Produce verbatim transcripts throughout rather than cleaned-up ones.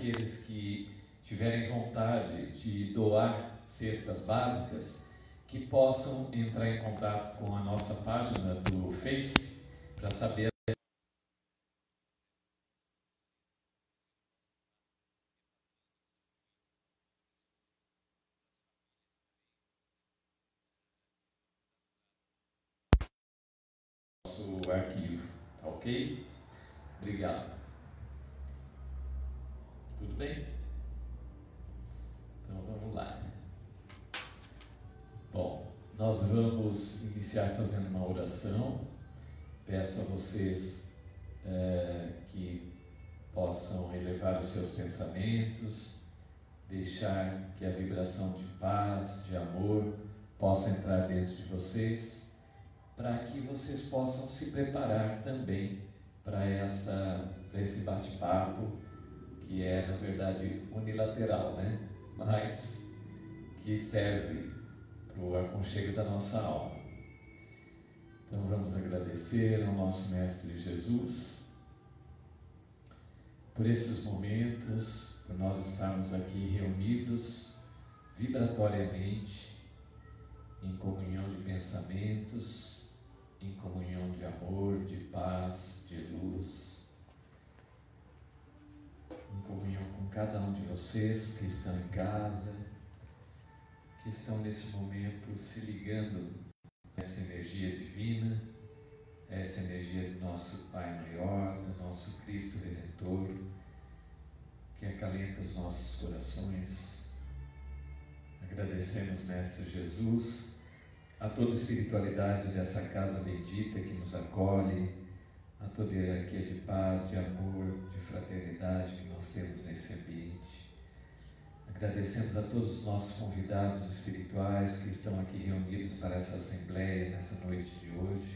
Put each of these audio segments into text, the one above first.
aqueles que tiverem vontade de doar cestas básicas, que possam entrar em contato com a nossa página do Face para saber o arquivo, tá ok? Obrigado. Tudo bem? Então vamos lá. Bom, nós vamos iniciar fazendo uma oração. Peço a vocês é, que possam elevar os seus pensamentos, deixar que a vibração de paz, de amor, possa entrar dentro de vocês, para que vocês possam se preparar também para essa, esse bate-papo, que é, na verdade, unilateral, né? Mas que serve para o aconchego da nossa alma. Então vamos agradecer ao nosso Mestre Jesus por esses momentos, por nós estarmos aqui reunidos vibratoriamente, em comunhão de pensamentos, em comunhão de amor, de paz, de luz, em comunhão com cada um de vocês que estão em casa, que estão nesse momento se ligando a essa energia divina, a essa energia do nosso Pai Maior, do nosso Cristo Redentor, que acalenta os nossos corações. Agradecemos, Mestre Jesus, a toda a espiritualidade dessa casa bendita que nos acolhe, a toda a hierarquia de paz, de amor, de fraternidade que nós temos nesse ambiente. Agradecemos a todos os nossos convidados espirituais que estão aqui reunidos para essa assembleia nessa noite de hoje.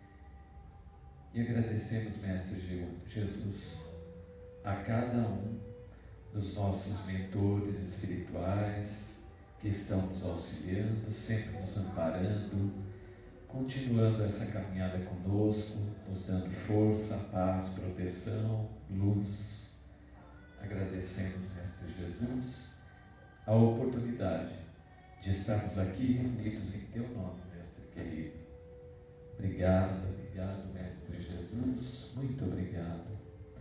E agradecemos, Mestre Jesus, a cada um dos nossos mentores espirituais que estão nos auxiliando, sempre nos amparando, continuando essa caminhada conosco, nos dando força, paz, proteção, luz. Agradecemos, Mestre Jesus, a oportunidade de estarmos aqui reunidos em Teu nome, Mestre querido. Obrigado, obrigado, Mestre Jesus, muito obrigado.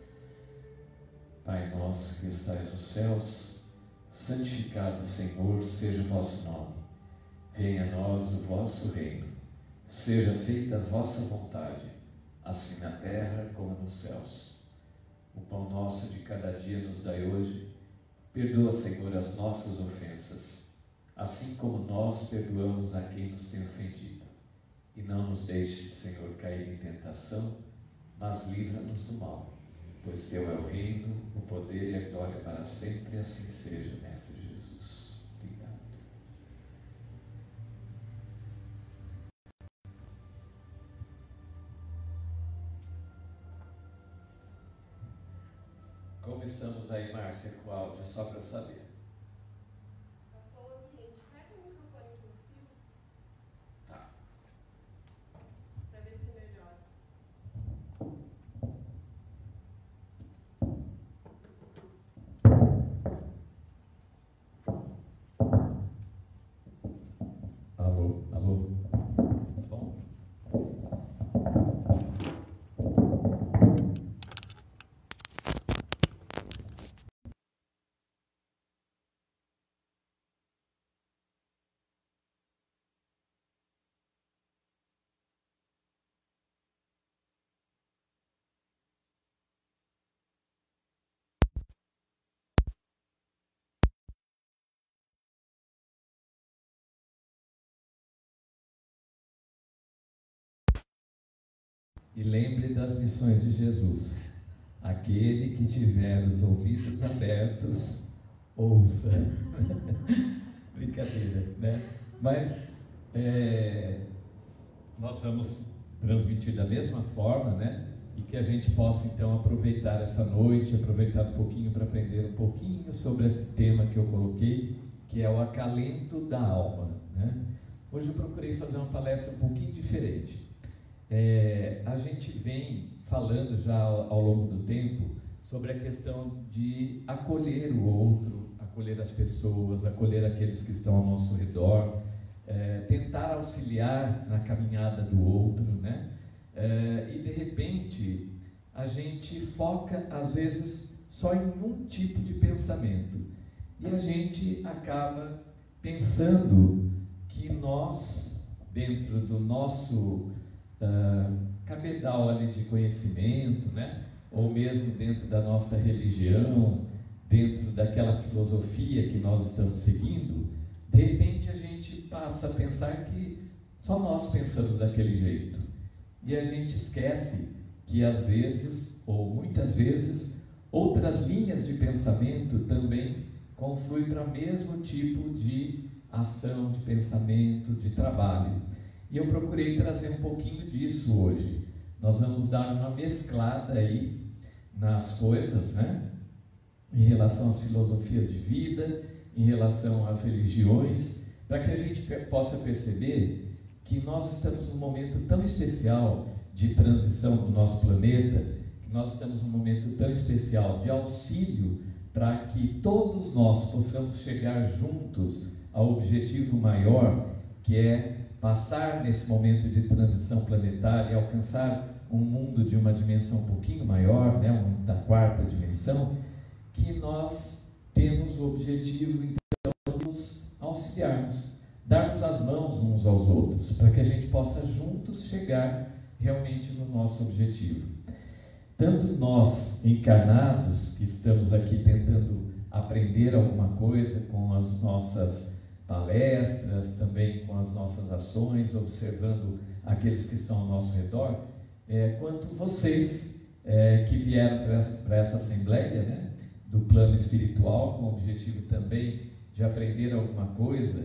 Pai nosso que estais nos céus, santificado, Senhor, seja o vosso nome. Venha a nós o vosso reino. Seja feita a vossa vontade, assim na terra como nos céus. O pão nosso de cada dia nos dai hoje. Perdoa, Senhor, as nossas ofensas, assim como nós perdoamos a quem nos tem ofendido. E não nos deixes, Senhor, cair em tentação, mas livra-nos do mal. Pois Teu é o reino, o poder e a glória para sempre, e assim seja, Mestre Jesus. Obrigado. Como estamos aí, Márcia, com o áudio, só para saber? Tá. Para ver se melhora. Alô, alô. Tá bom? E lembre das lições de Jesus. Aquele que tiver os ouvidos abertos, ouça. Brincadeira, né? Mas é, nós vamos transmitir da mesma forma, né? E que a gente possa então aproveitar essa noite, aproveitar um pouquinho para aprender um pouquinho sobre esse tema que eu coloquei, que é o acalento da alma, né? Hoje eu procurei fazer uma palestra um pouquinho diferente. É, a gente vem falando já ao, ao longo do tempo sobre a questão de acolhimento acolher o outro, acolher as pessoas, acolher aqueles que estão ao nosso redor, é, tentar auxiliar na caminhada do outro, né? É, e de repente a gente foca às vezes só em um tipo de pensamento e a gente acaba pensando que nós, dentro do nosso uh, cabedal ali de conhecimento, né? Ou mesmo dentro da nossa religião, dentro daquela filosofia que nós estamos seguindo, de repente a gente passa a pensar que só nós pensamos daquele jeito. E a gente esquece que às vezes, ou muitas vezes, outras linhas de pensamento também confluem para o mesmo tipo de ação, de pensamento, de trabalho. E eu procurei trazer um pouquinho disso hoje. Nós vamos dar uma mesclada aí nas coisas, né? Em relação às filosofias de vida, em relação às religiões, para que a gente possa perceber que nós estamos num momento tão especial de transição do nosso planeta, que nós estamos num momento tão especial de auxílio para que todos nós possamos chegar juntos ao objetivo maior, que é passar nesse momento de transição planetária e alcançar um mundo de uma dimensão um pouquinho maior, né, um da quarta dimensão, que nós temos o objetivo, então, de nos auxiliarmos, darmos as mãos uns aos outros, para que a gente possa juntos chegar realmente no nosso objetivo. Tanto nós, encarnados, que estamos aqui tentando aprender alguma coisa com as nossas palestras, também com as nossas ações, observando aqueles que estão ao nosso redor, é, quanto vocês é, que vieram para essa, para essa assembleia, né, do plano espiritual, com o objetivo também de aprender alguma coisa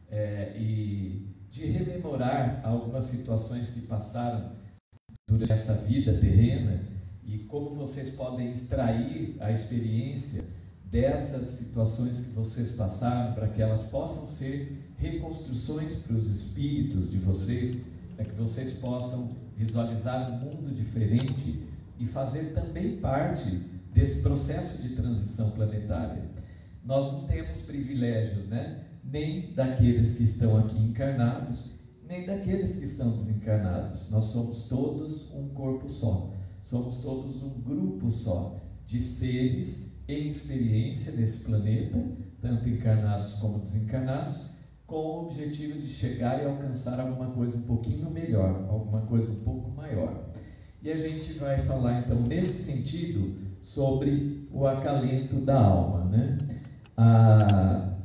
é, e de rememorar algumas situações que passaram durante essa vida terrena e como vocês podem extrair a experiência dessas situações que vocês passaram para que elas possam ser reconstruções para os espíritos de vocês, para que vocês possam visualizar um mundo diferente e fazer também parte desse processo de transição planetária. Nós não temos privilégios, né? Nem daqueles que estão aqui encarnados, nem daqueles que estão desencarnados. Nós somos todos um corpo só, somos todos um grupo só de seres em experiência nesse planeta, tanto encarnados como desencarnados, com o objetivo de chegar e alcançar alguma coisa um pouquinho melhor, alguma coisa um pouco maior. E a gente vai falar então nesse sentido sobre o acalento da alma, né? Ah,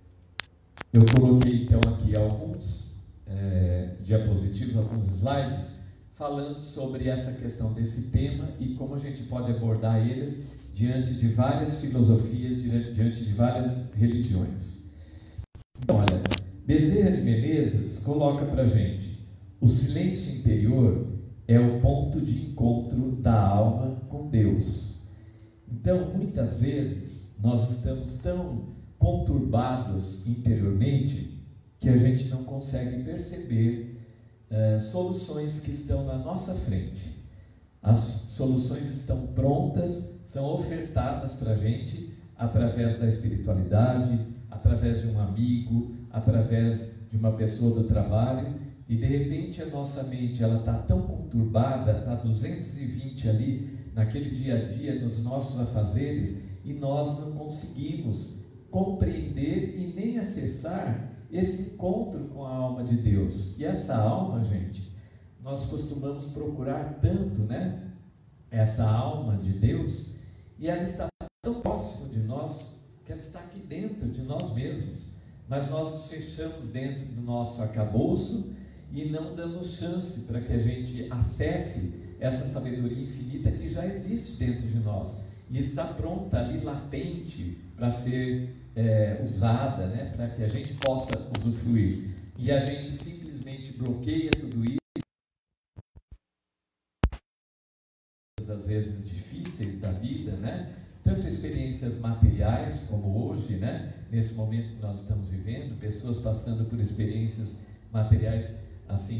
eu coloquei então aqui alguns é, diapositivos, alguns slides, falando sobre essa questão desse tema e como a gente pode abordar eles diante de várias filosofias, diante de várias religiões. Então, olha, Bezerra de Menezes coloca para a gente: o silêncio interior é o ponto de encontro da alma com Deus. Então, muitas vezes, nós estamos tão conturbados interiormente que a gente não consegue perceber uh, soluções que estão na nossa frente. As soluções estão prontas, são ofertadas para a gente através da espiritualidade, através de um amigo, através de uma pessoa do trabalho, e de repente a nossa mente ela está tão conturbada, está duzentos e vinte ali, naquele dia a dia, nos nossos afazeres, e nós não conseguimos compreender e nem acessar esse encontro com a alma de Deus. E essa alma, gente, nós costumamos procurar tanto, né? Essa alma de Deus, e ela está tão próximo de nós, que ela está aqui dentro de nós mesmos, mas nós nos fechamos dentro do nosso arcabouço e não damos chance para que a gente acesse essa sabedoria infinita que já existe dentro de nós e está pronta ali, latente, para ser é, usada, né, para que a gente possa usufruir. E a gente simplesmente bloqueia tudo isso, às vezes difíceis da vida, né? Tanto experiências materiais como hoje, né? Nesse momento que nós estamos vivendo, pessoas passando por experiências materiais assim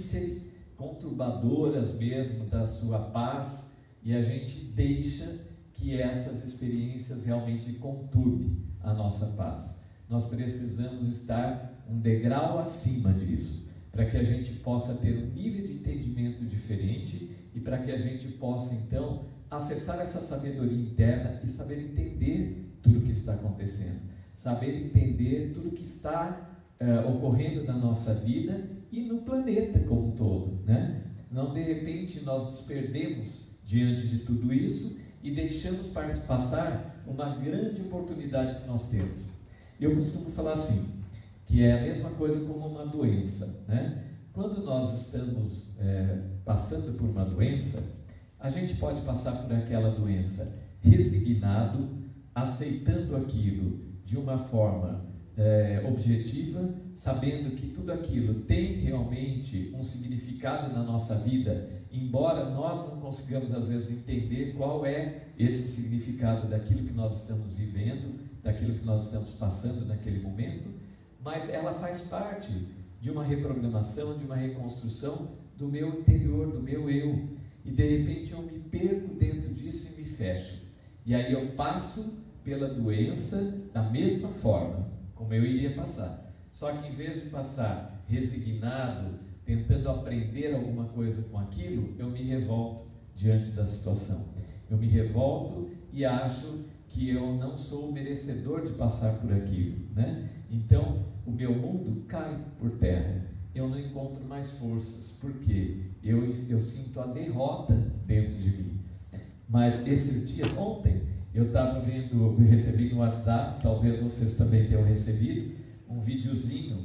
difíceis, conturbadoras mesmo da sua paz, e a gente deixa que essas experiências realmente conturbem a nossa paz. Nós precisamos estar um degrau acima disso, para que a gente possa ter um nível de entendimento diferente e para que a gente possa, então, acessar essa sabedoria interna e saber entender tudo o que está acontecendo, saber entender tudo o que está uh, ocorrendo na nossa vida e no planeta como um todo, né? Não, de repente, nós nos perdemos diante de tudo isso e deixamos passar uma grande oportunidade que nós temos. Eu costumo falar assim, que é a mesma coisa como uma doença, né? Quando nós estamos é, passando por uma doença, a gente pode passar por aquela doença resignado, aceitando aquilo de uma forma é, objetiva, sabendo que tudo aquilo tem realmente um significado na nossa vida, embora nós não consigamos às vezes entender qual é esse significado daquilo que nós estamos vivendo, daquilo que nós estamos passando naquele momento, mas ela faz parte de uma reprogramação, de uma reconstrução do meu interior, do meu eu, e de repente eu me perco dentro disso e me fecho, e aí eu passo pela doença da mesma forma como eu iria passar, só que em vez de passar resignado, tentando aprender alguma coisa com aquilo, eu me revolto diante da situação, eu me revolto e acho que eu não sou merecedor de passar por aquilo, né? Então o meu mundo cai por terra, eu não encontro mais forças, porque eu, eu sinto a derrota dentro de mim. Mas esses dias, ontem, eu estava vendo, eu recebi no WhatsApp, talvez vocês também tenham recebido, um videozinho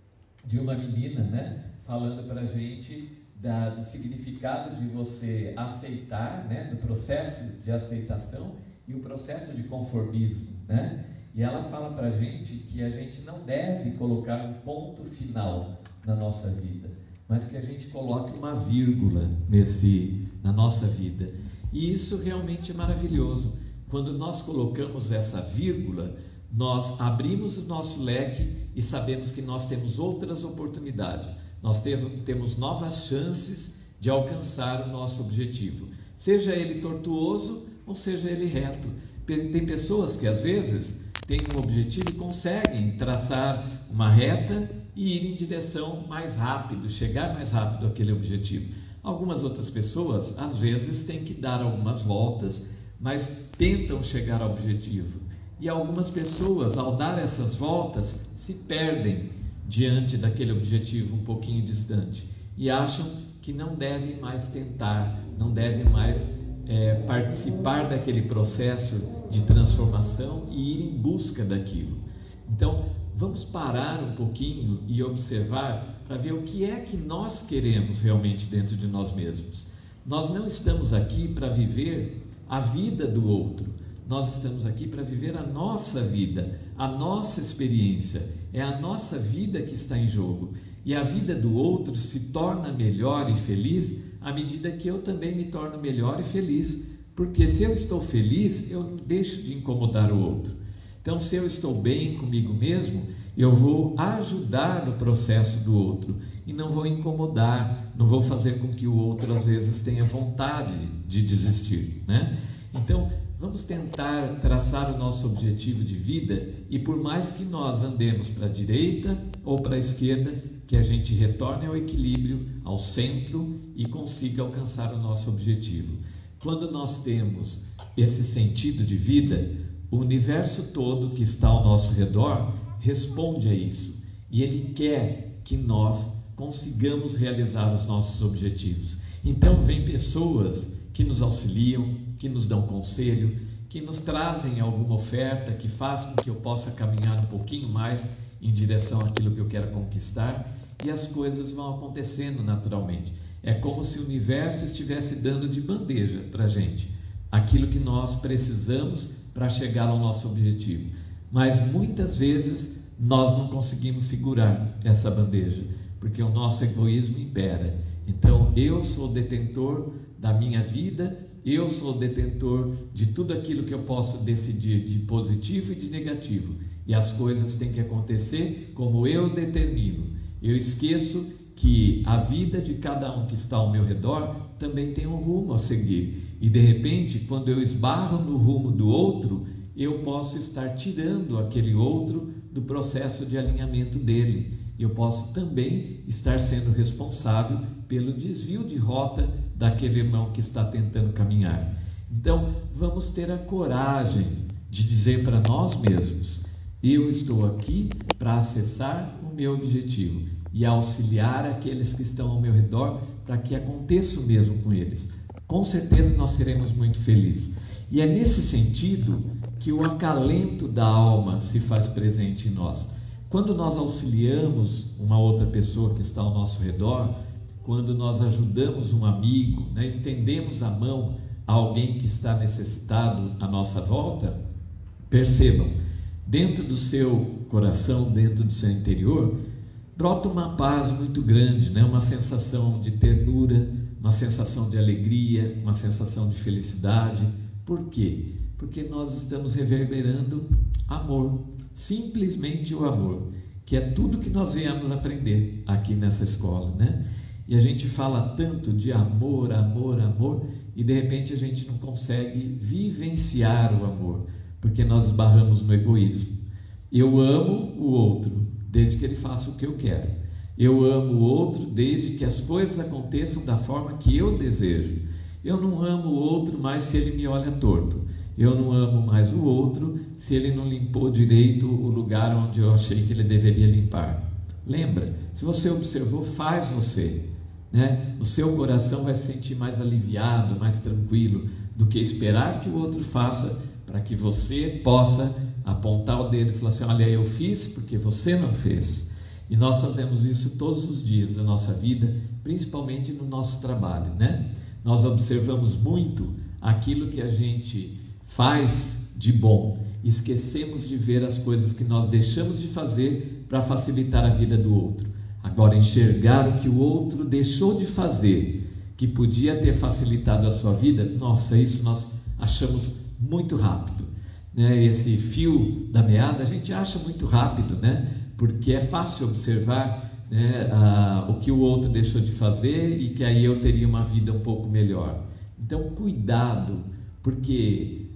de uma menina, né, falando para a gente da, do significado de você aceitar, né, do processo de aceitação e o processo de conformismo, né? E ela fala para a gente que a gente não deve colocar um ponto final na nossa vida, mas que a gente coloque uma vírgula nesse, na nossa vida. E isso realmente é maravilhoso. Quando nós colocamos essa vírgula, nós abrimos o nosso leque e sabemos que nós temos outras oportunidades. Nós temos novas chances de alcançar o nosso objetivo, seja ele tortuoso ou seja ele reto. Tem pessoas que às vezes têm um objetivo e conseguem traçar uma reta e ir em direção mais rápido, chegar mais rápido àquele objetivo. Algumas outras pessoas às vezes têm que dar algumas voltas, mas tentam chegar ao objetivo. E algumas pessoas, ao dar essas voltas, se perdem diante daquele objetivo um pouquinho distante e acham que não devem mais tentar, não devem mais é, participar daquele processo de transformação e ir em busca daquilo. Então, vamos parar um pouquinho e observar para ver o que é que nós queremos realmente dentro de nós mesmos. Nós não estamos aqui para viver a vida do outro, nós estamos aqui para viver a nossa vida, a nossa experiência, é a nossa vida que está em jogo, e a vida do outro se torna melhor e feliz à medida que eu também me torno melhor e feliz, porque se eu estou feliz, eu não deixo de incomodar o outro. Então, se eu estou bem comigo mesmo, eu vou ajudar no processo do outro e não vou incomodar, não vou fazer com que o outro às vezes tenha vontade de desistir, né? Então, vamos tentar traçar o nosso objetivo de vida e por mais que nós andemos para a direita ou para a esquerda, que a gente retorne ao equilíbrio, ao centro e consiga alcançar o nosso objetivo. Quando nós temos esse sentido de vida, o universo todo que está ao nosso redor responde a isso e ele quer que nós consigamos realizar os nossos objetivos. Então vem pessoas que nos auxiliam, que nos dão conselho, que nos trazem alguma oferta que faz com que eu possa caminhar um pouquinho mais em direção àquilo que eu quero conquistar, e as coisas vão acontecendo naturalmente. É como se o universo estivesse dando de bandeja para a gente aquilo que nós precisamos para chegar ao nosso objetivo, mas muitas vezes nós não conseguimos segurar essa bandeja, porque o nosso egoísmo impera. Então eu sou o detentor da minha vida, eu sou o detentor de tudo aquilo que eu posso decidir de positivo e de negativo, e as coisas têm que acontecer como eu determino. Eu esqueço que a vida de cada um que está ao meu redor também tem um rumo a seguir. E de repente, quando eu esbarro no rumo do outro, eu posso estar tirando aquele outro do processo de alinhamento dele. Eu posso também estar sendo responsável pelo desvio de rota daquele irmão que está tentando caminhar. Então, vamos ter a coragem de dizer para nós mesmos: eu estou aqui para acessar o meu objetivo e auxiliar aqueles que estão ao meu redor para que aconteça o mesmo com eles. Com certeza nós seremos muito felizes. E é nesse sentido que o acalento da alma se faz presente em nós. Quando nós auxiliamos uma outra pessoa que está ao nosso redor, quando nós ajudamos um amigo, né, estendemos a mão a alguém que está necessitado à nossa volta, percebam, dentro do seu coração, dentro do seu interior, brota uma paz muito grande, né? Uma sensação de ternura, uma sensação de alegria, uma sensação de felicidade. Por quê? Porque nós estamos reverberando amor, simplesmente o amor, que é tudo que nós viemos aprender aqui nessa escola, né? E a gente fala tanto de amor, amor, amor, e de repente a gente não consegue vivenciar o amor, porque nós esbarramos no egoísmo. Eu amo o outro, desde que ele faça o que eu quero. Eu amo o outro desde que as coisas aconteçam da forma que eu desejo. Eu não amo o outro mais se ele me olha torto. Eu não amo mais o outro se ele não limpou direito o lugar onde eu achei que ele deveria limpar. Lembra? Se você observou, faz você, né? O seu coração vai se sentir mais aliviado, mais tranquilo, do que esperar que o outro faça para que você possa apontar o dedo e falar assim: olha, eu fiz porque você não fez. E nós fazemos isso todos os dias da nossa vida, principalmente no nosso trabalho, né? Nós observamos muito aquilo que a gente faz de bom, esquecemos de ver as coisas que nós deixamos de fazer para facilitar a vida do outro. Agora, enxergar o que o outro deixou de fazer, que podia ter facilitado a sua vida, nossa, isso nós achamos muito rápido, né? Esse fio da meada a gente acha muito rápido, né? Porque é fácil observar, né, a, o que o outro deixou de fazer e que aí eu teria uma vida um pouco melhor. Então, cuidado, porque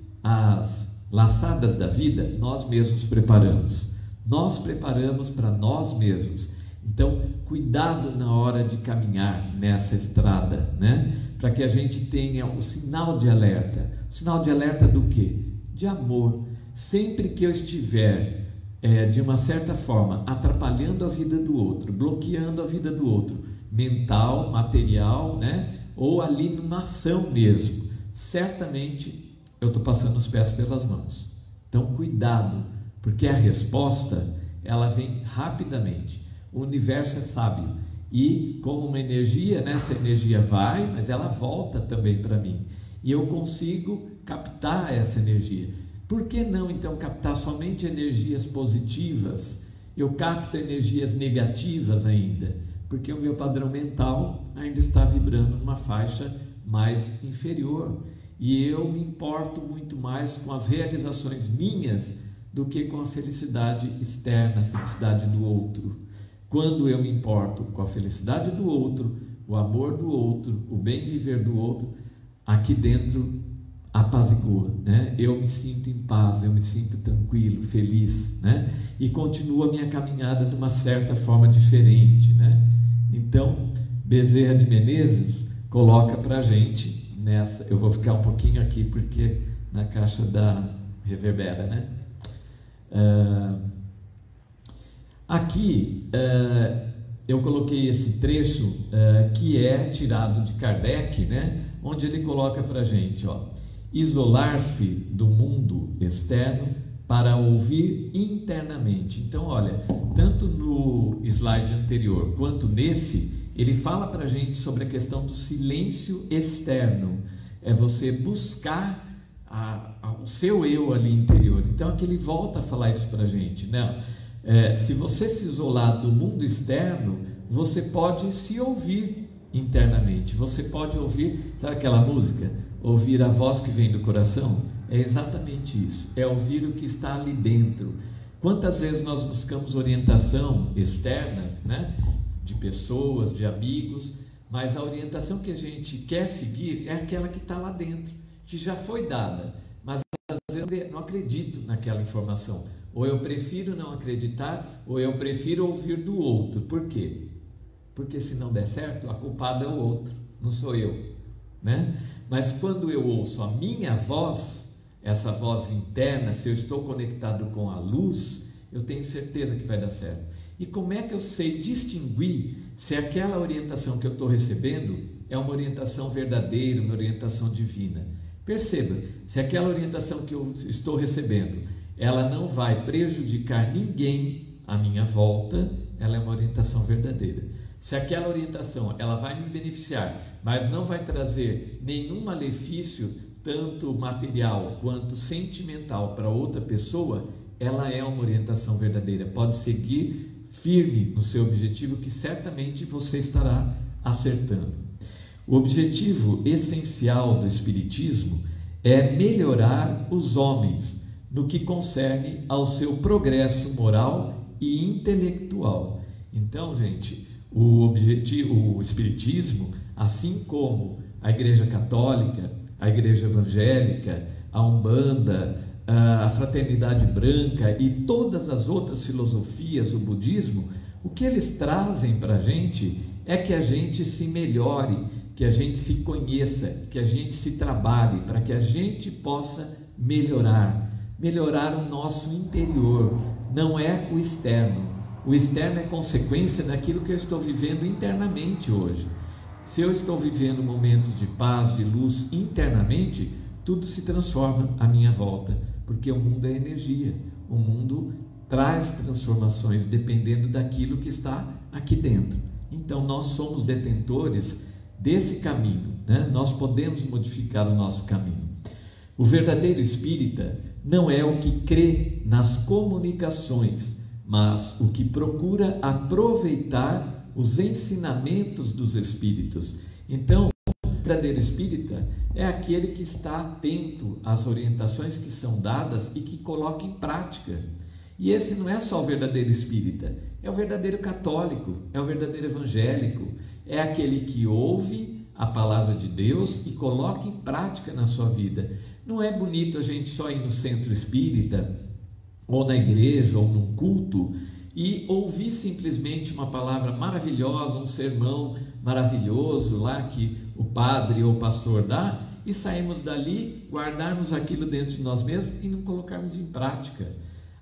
as laçadas da vida nós mesmos preparamos, nós preparamos para nós mesmos. Então, cuidado na hora de caminhar nessa estrada, né? Para que a gente tenha o sinal de alerta. Sinal de alerta do quê? De amor. Sempre que eu estiver, é, de uma certa forma, atrapalhando a vida do outro, bloqueando a vida do outro, mental, material, né? Ou ali numa ação mesmo, certamente eu estou passando os pés pelas mãos. Então, cuidado, porque a resposta, ela vem rapidamente. O universo é sábio e, como uma energia, né, essa energia vai, mas ela volta também para mim e eu consigo captar essa energia. Por que não então captar somente energias positivas? Eu capto energias negativas ainda, porque o meu padrão mental ainda está vibrando numa faixa mais inferior e eu me importo muito mais com as realizações minhas do que com a felicidade externa, a felicidade do outro. Quando eu me importo com a felicidade do outro, o amor do outro, o bem viver do outro, aqui dentro apazigua, né? Eu me sinto em paz, eu me sinto tranquilo, feliz, né? E continuo a minha caminhada de uma certa forma diferente, né? Então, Bezerra de Menezes coloca para a gente nessa, eu vou ficar um pouquinho aqui porque na caixa da reverbera, né? Uh, Aqui uh, eu coloquei esse trecho uh, que é tirado de Kardec, né? Onde ele coloca para a gente, ó, isolar-se do mundo externo para ouvir internamente. Então, olha, tanto no slide anterior quanto nesse, ele fala para a gente sobre a questão do silêncio externo. É você buscar a, a, o seu eu ali interior. Então, aqui ele volta a falar isso para a gente, né? É, se você se isolar do mundo externo, você pode se ouvir internamente. Você pode ouvir, sabe aquela música? Ouvir a voz que vem do coração? É exatamente isso, é ouvir o que está ali dentro. Quantas vezes nós buscamos orientação externa, né? De pessoas, de amigos, mas a orientação que a gente quer seguir é aquela que está lá dentro, que já foi dada, mas às vezes eu não acredito naquela informação, ou eu prefiro não acreditar, ou eu prefiro ouvir do outro. Por quê? Porque se não der certo, a culpada é o outro, não sou eu, né? Mas quando eu ouço a minha voz, essa voz interna, se eu estou conectado com a luz, eu tenho certeza que vai dar certo. E como é que eu sei distinguir se aquela orientação que eu estou recebendo é uma orientação verdadeira, uma orientação divina? Perceba, se aquela orientação que eu estou recebendo, ela não vai prejudicar ninguém à minha volta, ela é uma orientação verdadeira. Se aquela orientação ela vai me beneficiar, mas não vai trazer nenhum malefício, tanto material quanto sentimental, para outra pessoa, ela é uma orientação verdadeira. Pode seguir firme no seu objetivo, que certamente você estará acertando. O objetivo essencial do Espiritismo é melhorar os homens no que concerne ao seu progresso moral e intelectual. Então, gente, o objetivo, o Espiritismo, assim como a Igreja Católica, a Igreja Evangélica, a Umbanda, a Fraternidade Branca e todas as outras filosofias, o budismo, o que eles trazem para a gente é que a gente se melhore, que a gente se conheça, que a gente se trabalhe, para que a gente possa melhorar, melhorar o nosso interior, não é o externo. O externo é consequência daquilo que eu estou vivendo internamente hoje. Se eu estou vivendo momentos de paz, de luz internamente, tudo se transforma à minha volta, porque o mundo é energia, o mundo traz transformações dependendo daquilo que está aqui dentro. Então nós somos detentores desse caminho, né? Nós podemos modificar o nosso caminho. O verdadeiro espírita não é o que crê nas comunicações, mas o que procura aproveitar os ensinamentos dos espíritos. Então, o verdadeiro espírita é aquele que está atento às orientações que são dadas e que coloca em prática. E esse não é só o verdadeiro espírita, é o verdadeiro católico, é o verdadeiro evangélico, é aquele que ouve a palavra de Deus e coloca em prática na sua vida. Não é bonito a gente só ir no centro espírita, ou na igreja, ou num culto, e ouvir simplesmente uma palavra maravilhosa, um sermão maravilhoso lá que o padre ou o pastor dá, e sairmos dali, guardarmos aquilo dentro de nós mesmos e não colocarmos em prática.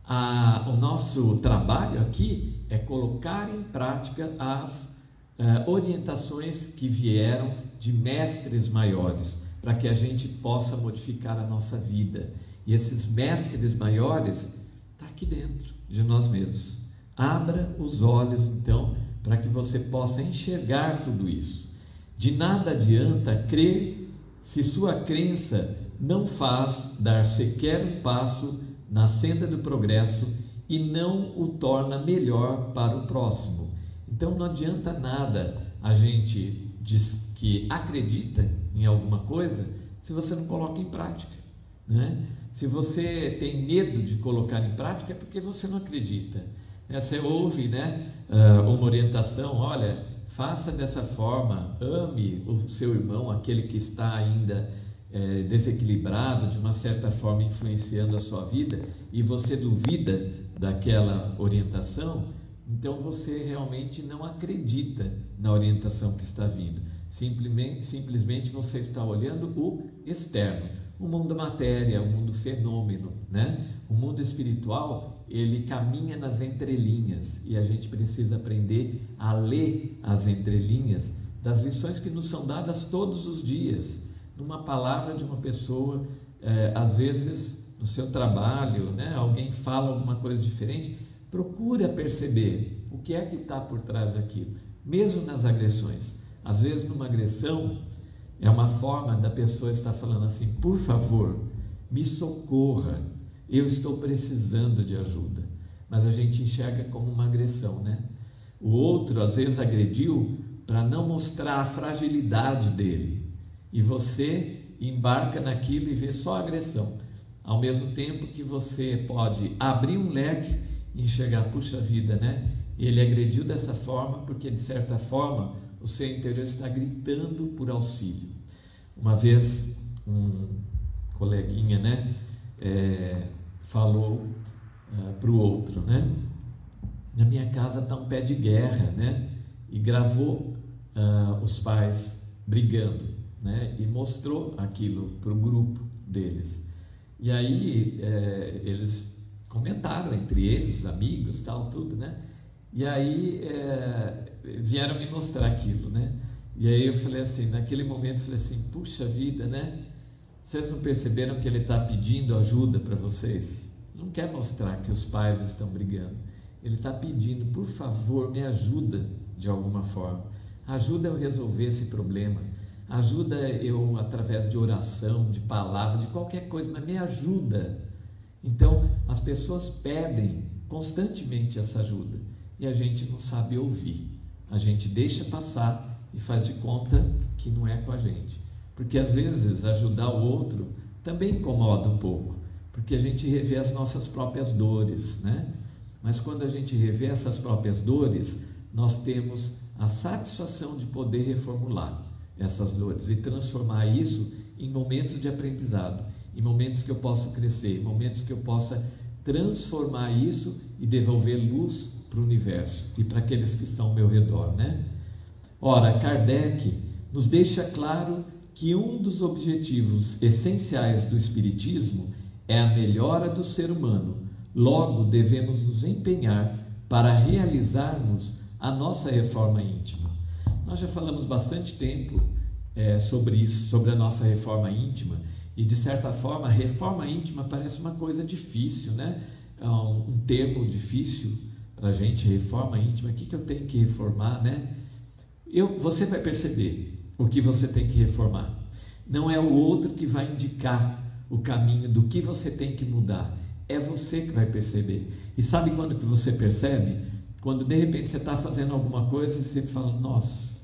Ah, o nosso trabalho aqui é colocar em prática as ah, orientações que vieram de mestres maiores, para que a gente possa modificar a nossa vida. E esses mestres maiores estão aqui dentro de nós mesmos. Abra os olhos, então, para que você possa enxergar tudo isso. De nada adianta crer se sua crença não faz dar sequer um passo na senda do progresso e não o torna melhor para o próximo. Então não adianta nada a gente diz que acredita em alguma coisa se você não coloca em prática, né? Se você tem medo de colocar em prática é porque você não acredita. Você ouve, né, uma orientação, olha, faça dessa forma, ame o seu irmão, aquele que está ainda é, desequilibrado, de uma certa forma influenciando a sua vida, e você duvida daquela orientação, então você realmente não acredita na orientação que está vindo. Simplesmente, simplesmente você está olhando o externo, o mundo matéria, o mundo fenômeno, né? O mundo espiritual, ele caminha nas entrelinhas e a gente precisa aprender a ler as entrelinhas das lições que nos são dadas todos os dias, numa palavra de uma pessoa, é, às vezes no seu trabalho, né? Alguém fala alguma coisa diferente, procura perceber o que é que está por trás daquilo, mesmo nas agressões. Às vezes numa agressão é uma forma da pessoa estar falando assim, por favor, me socorra, eu estou precisando de ajuda, mas a gente enxerga como uma agressão, né? O outro às vezes agrediu para não mostrar a fragilidade dele, e você embarca naquilo e vê só agressão, ao mesmo tempo que você pode abrir um leque e enxergar, puxa vida, né? Ele agrediu dessa forma porque de certa forma o seu interior está gritando por auxílio. Uma vez um coleguinha, né, é, falou uh, para o outro, né, na minha casa está um pé de guerra, né, e gravou uh, os pais brigando, né, e mostrou aquilo para o grupo deles. E aí é, eles comentaram entre eles, amigos, tal, tudo, né? E aí é, vieram me mostrar aquilo, né? E aí eu falei assim, naquele momento eu falei assim, puxa vida, né? Vocês não perceberam que ele está pedindo ajuda para vocês? Não quer mostrar que os pais estão brigando. Ele está pedindo, por favor, me ajuda de alguma forma. Ajuda eu resolver esse problema. Ajuda eu através de oração, de palavra, de qualquer coisa, mas me ajuda. Então, as pessoas pedem constantemente essa ajuda e a gente não sabe ouvir. A gente deixa passar e faz de conta que não é com a gente. Porque às vezes ajudar o outro também incomoda um pouco, porque a gente revê as nossas próprias dores, né? Mas quando a gente revê essas próprias dores, nós temos a satisfação de poder reformular essas dores e transformar isso em momentos de aprendizado, em momentos que eu possa crescer, em momentos que eu possa transformar isso e devolver luz para o universo e para aqueles que estão ao meu redor, né? Ora, Kardec nos deixa claro que um dos objetivos essenciais do Espiritismo é a melhora do ser humano. Logo, devemos nos empenhar para realizarmos a nossa reforma íntima. Nós já falamos bastante tempo é, sobre isso, sobre a nossa reforma íntima, e de certa forma a reforma íntima parece uma coisa difícil, né? É um, um termo difícil para a gente, reforma íntima. O que, que eu tenho que reformar, né? Eu, você vai perceber o que você tem que reformar. Não é o outro que vai indicar o caminho do que você tem que mudar. É você que vai perceber. E sabe quando que você percebe? Quando de repente você está fazendo alguma coisa e você fala, nossa,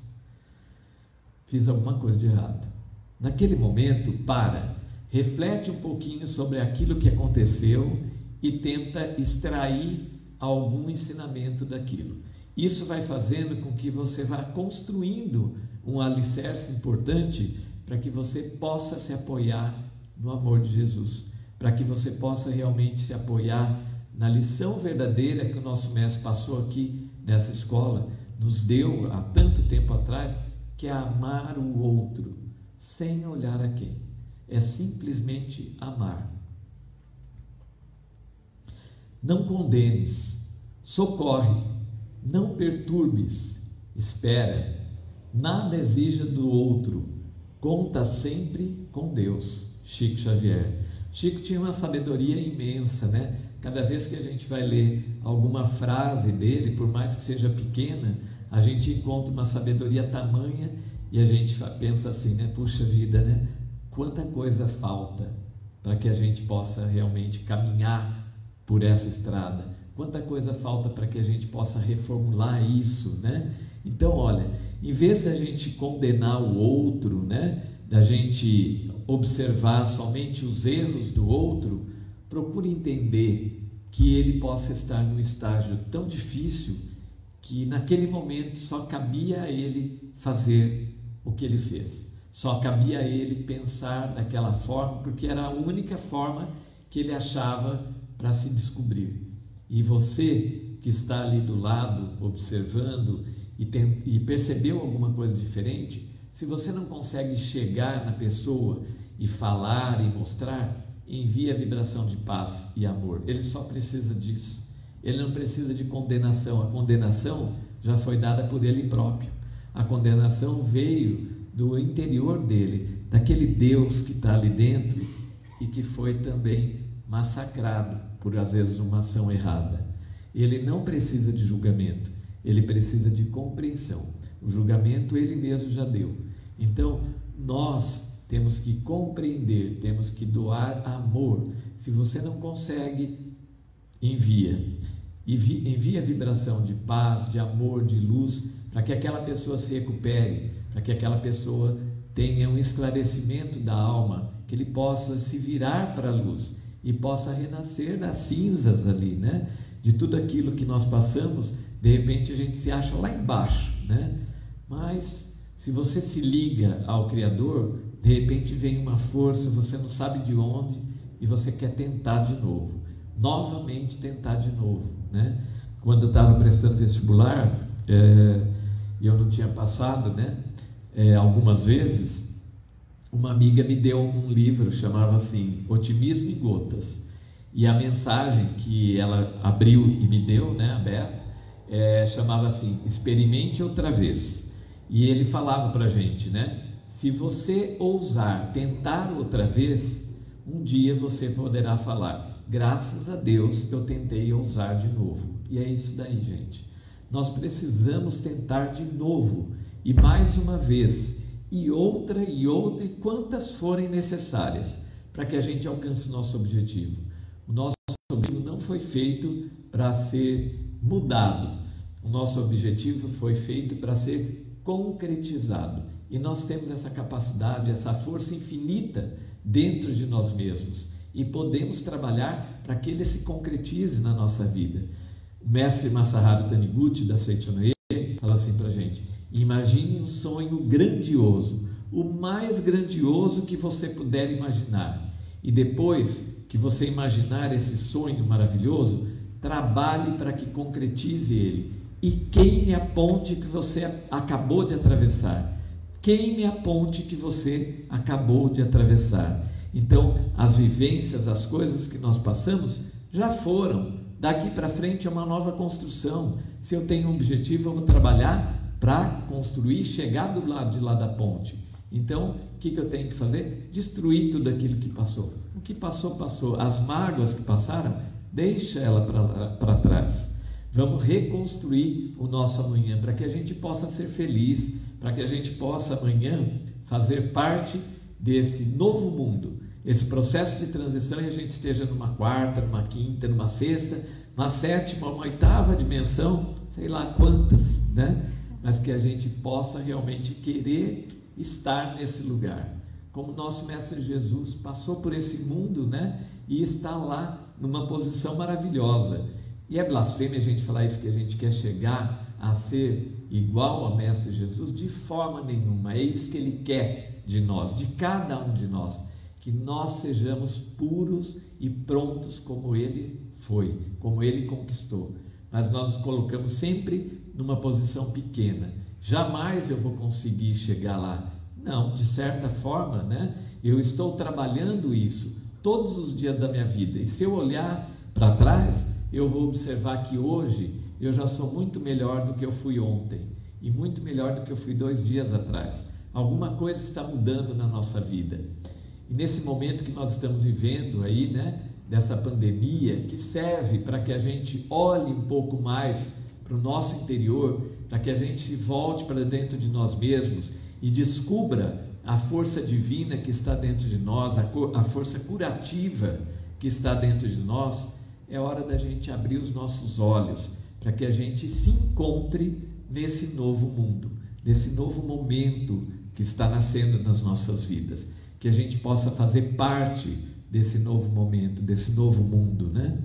fiz alguma coisa de errado. Naquele momento, para, reflete um pouquinho sobre aquilo que aconteceu e tenta extrair algum ensinamento daquilo. Isso vai fazendo com que você vá construindo um alicerce importante para que você possa se apoiar no amor de Jesus, para que você possa realmente se apoiar na lição verdadeira que o nosso mestre passou aqui nessa escola, nos deu há tanto tempo atrás, que é amar o outro sem olhar a quem. É simplesmente amar. Não condenes, socorre, não perturbes, espera, nada exija do outro, conta sempre com Deus. Chico Xavier. Chico tinha uma sabedoria imensa, né? Cada vez que a gente vai ler alguma frase dele, por mais que seja pequena, a gente encontra uma sabedoria tamanha e a gente pensa assim, né? Puxa vida, né? Quanta coisa falta para que a gente possa realmente caminhar por essa estrada. Quanta coisa falta para que a gente possa reformular isso, né? Então, olha, em vez da gente condenar o outro, né? Da gente observar somente os erros do outro, procure entender que ele possa estar num estágio tão difícil que naquele momento só cabia a ele fazer o que ele fez, só cabia a ele pensar daquela forma, porque era a única forma que ele achava para se descobrir. E você que está ali do lado observando e, tem, e percebeu alguma coisa diferente, se você não consegue chegar na pessoa e falar e mostrar, envie a vibração de paz e amor. Ele só precisa disso. Ele não precisa de condenação. A condenação já foi dada por ele próprio. A condenação veio do interior dele, daquele Deus que está ali dentro e que foi também massacrado por, às vezes, uma ação errada. Ele não precisa de julgamento, ele precisa de compreensão. O julgamento ele mesmo já deu. Então, nós temos que compreender, temos que doar amor. Se você não consegue, envia. Envia a vibração de paz, de amor, de luz, para que aquela pessoa se recupere, para que aquela pessoa tenha um esclarecimento da alma, que ele possa se virar para a luz e possa renascer das cinzas ali, né? De tudo aquilo que nós passamos, de repente a gente se acha lá embaixo, né? Mas se você se liga ao Criador, de repente vem uma força, você não sabe de onde, e você quer tentar de novo, novamente tentar de novo, né? Quando eu estava prestando vestibular, é, eu não tinha passado, né? É, algumas vezes, uma amiga me deu um livro, chamava assim, Otimismo em Gotas, e a mensagem que ela abriu e me deu, né, aberta, é, chamava assim, experimente outra vez. E ele falava para a gente, né? Se você ousar tentar outra vez, um dia você poderá falar, graças a Deus eu tentei ousar de novo. E é isso daí, gente. Nós precisamos tentar de novo, e mais uma vez, e outra e outra, e quantas forem necessárias, para que a gente alcance o nosso objetivo. O nosso objetivo não foi feito para ser mudado, o nosso objetivo foi feito para ser concretizado, e nós temos essa capacidade, essa força infinita dentro de nós mesmos, e podemos trabalhar para que ele se concretize na nossa vida. O mestre Masaharu Taniguchi da Seichonoye fala assim para a gente, imagine um sonho grandioso, o mais grandioso que você puder imaginar, e depois que você imaginar esse sonho maravilhoso, trabalhe para que concretize ele, e queime a ponte que você acabou de atravessar, queime a ponte que você acabou de atravessar. Então, as vivências, as coisas que nós passamos, já foram, daqui para frente é uma nova construção. Se eu tenho um objetivo, eu vou trabalhar para construir, chegar do lado de lá da ponte. Então, o que, que eu tenho que fazer? Destruir tudo aquilo que passou. O que passou, passou. As mágoas que passaram, deixa ela para trás. Vamos reconstruir o nosso amanhã, para que a gente possa ser feliz, para que a gente possa amanhã fazer parte desse novo mundo, esse processo de transição, e a gente esteja numa quarta, numa quinta, numa sexta, uma sétima, uma oitava dimensão, sei lá quantas, né? Mas que a gente possa realmente querer estar nesse lugar, como nosso Mestre Jesus passou por esse mundo, né? E está lá numa posição maravilhosa. E é blasfêmia a gente falar isso, que a gente quer chegar a ser igual ao Mestre Jesus, de forma nenhuma. É isso que Ele quer de nós, de cada um de nós, que nós sejamos puros e prontos como Ele foi, como Ele conquistou. Mas nós nos colocamos sempre numa posição pequena. Jamais eu vou conseguir chegar lá. Não, de certa forma, né? Eu estou trabalhando isso todos os dias da minha vida. E se eu olhar para trás, eu vou observar que hoje eu já sou muito melhor do que eu fui ontem, e muito melhor do que eu fui dois dias atrás. Alguma coisa está mudando na nossa vida. E nesse momento que nós estamos vivendo aí, né, dessa pandemia, que serve para que a gente olhe um pouco mais para o nosso interior, para que a gente se volte para dentro de nós mesmos e descubra a força divina que está dentro de nós, a, a força curativa que está dentro de nós. É hora da gente abrir os nossos olhos para que a gente se encontre nesse novo mundo, nesse novo momento que está nascendo nas nossas vidas, que a gente possa fazer parte desse novo momento, desse novo mundo, né?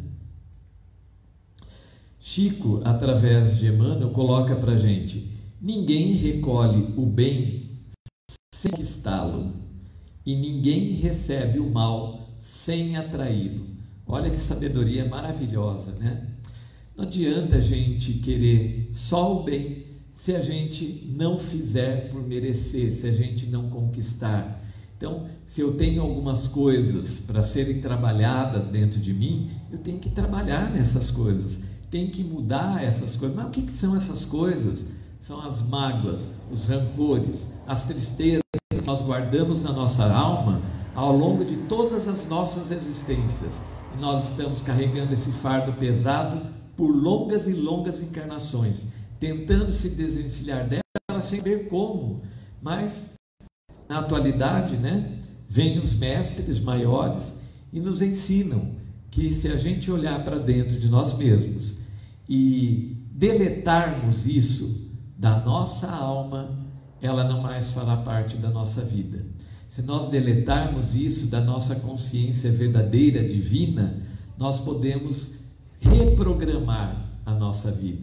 Chico, através de Emmanuel, coloca para a gente: ninguém recolhe o bem sem conquistá-lo, e ninguém recebe o mal sem atraí-lo. Olha que sabedoria maravilhosa, né? Não adianta a gente querer só o bem se a gente não fizer por merecer, se a gente não conquistar. Então, se eu tenho algumas coisas para serem trabalhadas dentro de mim, eu tenho que trabalhar nessas coisas, tenho que mudar essas coisas. Mas o que, que são essas coisas? São as mágoas, os rancores, as tristezas que nós guardamos na nossa alma ao longo de todas as nossas existências. E nós estamos carregando esse fardo pesado por longas e longas encarnações, tentando se desvencilhar dela sem saber como. Mas, na atualidade, né, vêm os mestres maiores e nos ensinam que se a gente olhar para dentro de nós mesmos e deletarmos isso da nossa alma, ela não mais fará parte da nossa vida. Se nós deletarmos isso da nossa consciência verdadeira, divina, nós podemos reprogramar a nossa vida.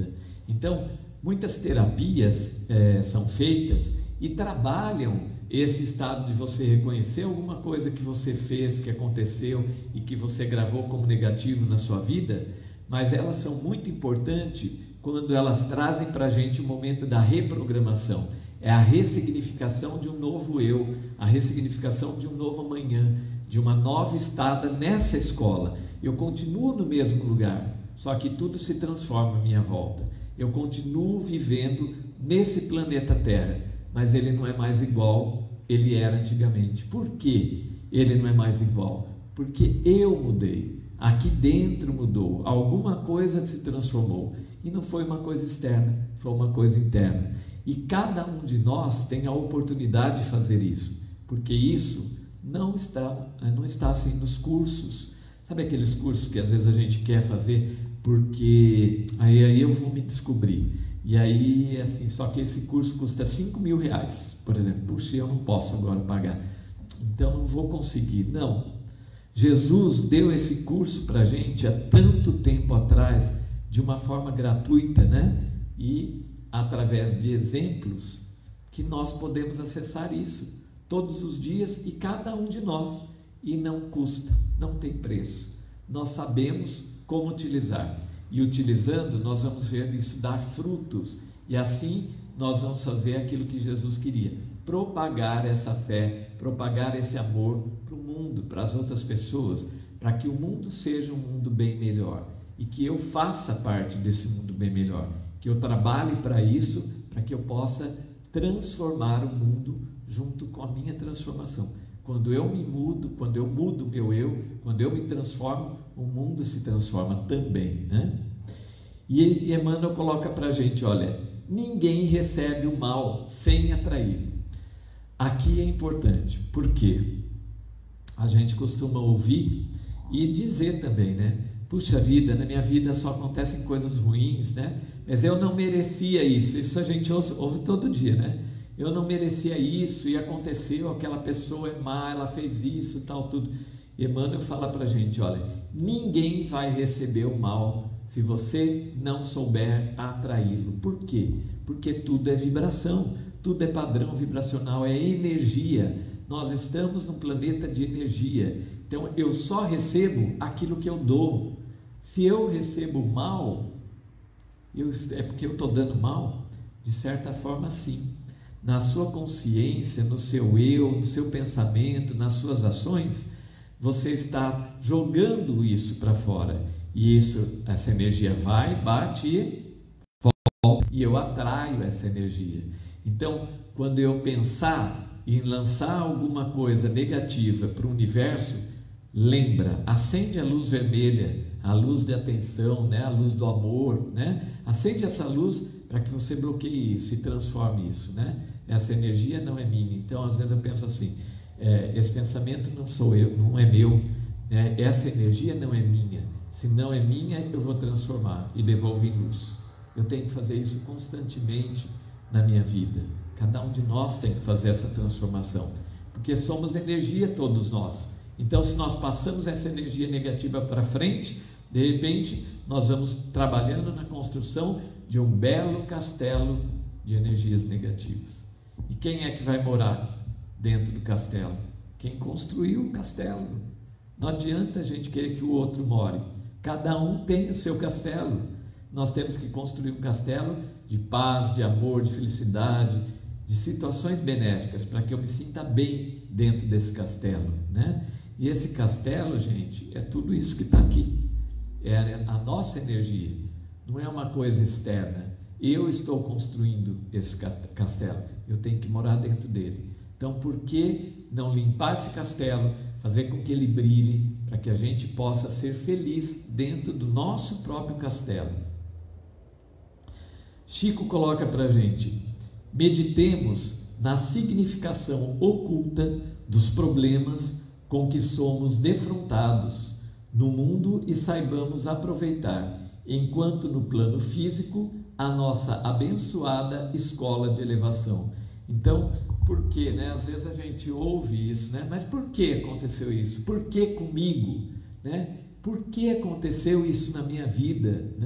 Então, muitas terapias é, são feitas e trabalham esse estado de você reconhecer alguma coisa que você fez, que aconteceu e que você gravou como negativo na sua vida, mas elas são muito importantes quando elas trazem para a gente o momento da reprogramação. É a ressignificação de um novo eu, a ressignificação de um novo amanhã, de uma nova estada nessa escola. Eu continuo no mesmo lugar, só que tudo se transforma à minha volta. Eu continuo vivendo nesse planeta Terra, mas ele não é mais igual ele era antigamente. Por que ele não é mais igual? Porque eu mudei, aqui dentro mudou, alguma coisa se transformou, e não foi uma coisa externa, foi uma coisa interna. E cada um de nós tem a oportunidade de fazer isso, porque isso não está, não está assim nos cursos. Sabe aqueles cursos que às vezes a gente quer fazer porque aí, aí eu vou me descobrir, e aí assim, só que esse curso custa cinco mil reais, por exemplo. Puxa, eu não posso agora pagar, então não vou conseguir. Não, Jesus deu esse curso para a gente há tanto tempo atrás, de uma forma gratuita, né? E através de exemplos, que nós podemos acessar isso todos os dias, e cada um de nós, e não custa, não tem preço. Nós sabemos como utilizar, e utilizando nós vamos ver isso dar frutos, e assim nós vamos fazer aquilo que Jesus queria, propagar essa fé, propagar esse amor para o mundo, para as outras pessoas, para que o mundo seja um mundo bem melhor, e que eu faça parte desse mundo bem melhor, que eu trabalhe para isso, para que eu possa transformar o mundo junto com a minha transformação. Quando eu me mudo, quando eu mudo o meu eu, quando eu me transformo, o mundo se transforma também, né? E Emmanuel coloca para a gente, olha, ninguém recebe o mal sem atraí-lo. Aqui é importante, porque a gente costuma ouvir e dizer também, né? Puxa vida, na minha vida só acontecem coisas ruins, né? Mas eu não merecia isso. Isso a gente ouve, ouve todo dia, né? Eu não merecia isso e aconteceu, aquela pessoa é má, ela fez isso, tal, tudo. Emmanuel fala para a gente, olha, ninguém vai receber o mal se você não souber atraí-lo. Por quê? Porque tudo é vibração, tudo é padrão vibracional, é energia. Nós estamos num planeta de energia. Então eu só recebo aquilo que eu dou. Se eu recebo mal, eu, é porque eu estou dando mal? De certa forma, sim. Na sua consciência, no seu eu, no seu pensamento, nas suas ações, você está jogando isso para fora. E isso, essa energia vai, bate e volta. E eu atraio essa energia. Então, quando eu pensar em lançar alguma coisa negativa para o universo, lembra, acende a luz vermelha, a luz de atenção, né? A luz do amor, né? Acende essa luz para que você bloqueie isso e transforme isso, né? Essa energia não é minha. Então, às vezes eu penso assim, é, esse pensamento não sou eu, não é meu, né? Essa energia não é minha. Se não é minha, eu vou transformar e devolver em luz. Eu tenho que fazer isso constantemente na minha vida. Cada um de nós tem que fazer essa transformação, porque somos energia todos nós. Então, se nós passamos essa energia negativa para frente, de repente, nós vamos trabalhando na construção de um belo castelo de energias negativas. E quem é que vai morar dentro do castelo? Quem construiu o castelo. Não adianta a gente querer que o outro more. Cada um tem o seu castelo. Nós temos que construir um castelo de paz, de amor, de felicidade, de situações benéficas, para que eu me sinta bem dentro desse castelo, né? E esse castelo, gente, é tudo isso que está aqui. É a nossa energia. Não é uma coisa externa. Eu estou construindo esse castelo. Eu tenho que morar dentro dele. Então, por que não limpar esse castelo, fazer com que ele brilhe, para que a gente possa ser feliz dentro do nosso próprio castelo? Chico coloca para a gente, meditemos na significação oculta dos problemas com que somos defrontados no mundo e saibamos aproveitar, enquanto no plano físico, a nossa abençoada escola de elevação. Então, por que, né? Às vezes a gente ouve isso, né? Mas por que aconteceu isso? Por que comigo? Né? Por que aconteceu isso na minha vida? Né?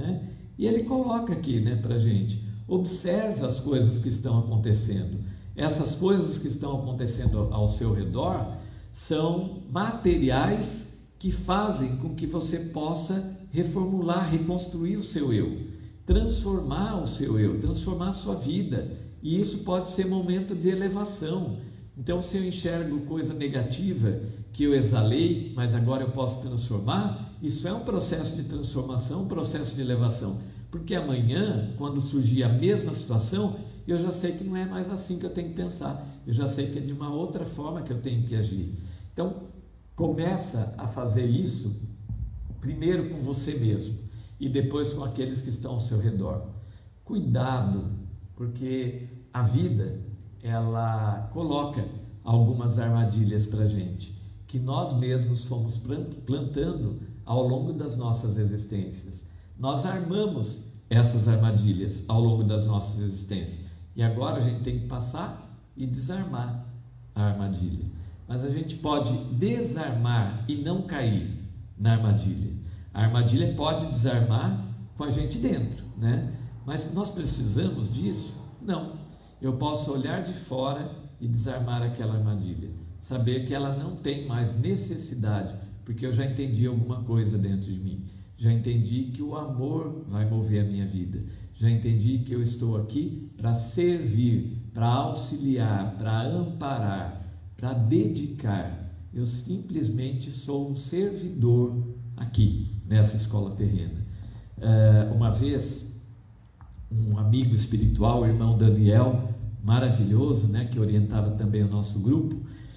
E ele coloca aqui, né, para a gente, observe as coisas que estão acontecendo. Essas coisas que estão acontecendo ao seu redor são materiais que fazem com que você possa reformular, reconstruir o seu eu, transformar o seu eu, transformar a sua vida. E isso pode ser momento de elevação. Então, se eu enxergo coisa negativa que eu exalei, mas agora eu posso transformar, isso é um processo de transformação, um processo de elevação. Porque amanhã, quando surgir a mesma situação, eu já sei que não é mais assim que eu tenho que pensar. Eu já sei que é de uma outra forma que eu tenho que agir. Então, começa a fazer isso primeiro com você mesmo e depois com aqueles que estão ao seu redor. Cuidado, porque a vida, ela coloca algumas armadilhas para a gente, que nós mesmos fomos plantando ao longo das nossas existências. Nós armamos essas armadilhas ao longo das nossas existências. E agora a gente tem que passar e desarmar a armadilha. Mas a gente pode desarmar e não cair na armadilha. A armadilha pode desarmar com a gente dentro, né? Mas nós precisamos disso? Não. Eu posso olhar de fora e desarmar aquela armadilha. Saber que ela não tem mais necessidade, porque eu já entendi alguma coisa dentro de mim. Já entendi que o amor vai mover a minha vida. Já entendi que eu estou aqui para servir, para auxiliar, para amparar, para dedicar. Eu simplesmente sou um servidor aqui, nessa escola terrena. Uh, uma vez, um amigo espiritual, o irmão Daniel, maravilhoso, né, que orientava também o nosso grupo,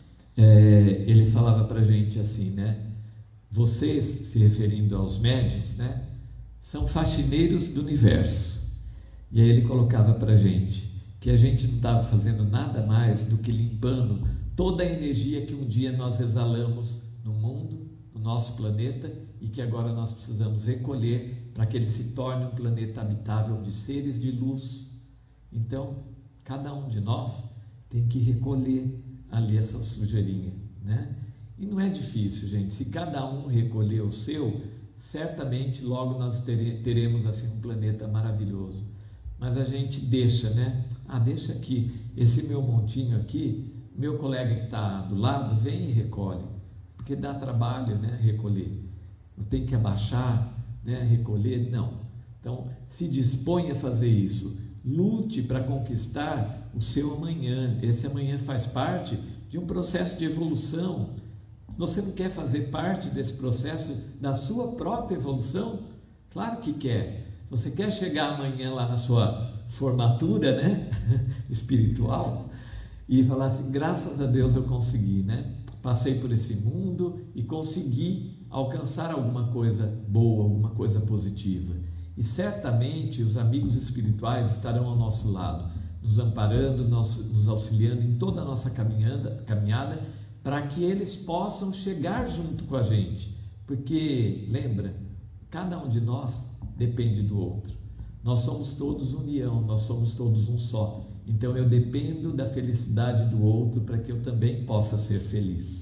é, ele falava para a gente assim, né? Vocês, se referindo aos médiuns, né, são faxineiros do universo. E aí ele colocava para a gente que a gente não estava fazendo nada mais do que limpando toda a energia que um dia nós exalamos no mundo, no nosso planeta, e que agora nós precisamos recolher para que ele se torne um planeta habitável de seres de luz. Então, cada um de nós tem que recolher ali essa sujeirinha, né? E não é difícil, gente. Se cada um recolher o seu, certamente logo nós tere, teremos assim um planeta maravilhoso. Mas a gente deixa, né? Ah, deixa aqui, esse meu montinho aqui, meu colega que está do lado, vem e recolhe, porque dá trabalho, né? Recolher. Não tem que abaixar, né? Recolher, não. Então, se dispõe a fazer isso. Lute para conquistar o seu amanhã. Esse amanhã faz parte de um processo de evolução. Você não quer fazer parte desse processo da sua própria evolução? Claro que quer. Você quer chegar amanhã lá na sua formatura, né? espiritual, e falar assim, graças a Deus eu consegui, né? Passei por esse mundo e consegui alcançar alguma coisa boa, alguma coisa positiva. E certamente os amigos espirituais estarão ao nosso lado, nos amparando, nos, nos auxiliando em toda a nossa caminhada, caminhada, para que eles possam chegar junto com a gente. Porque, lembra, cada um de nós depende do outro. Nós somos todos união, nós somos todos um só. Então eu dependo da felicidade do outro para que eu também possa ser feliz.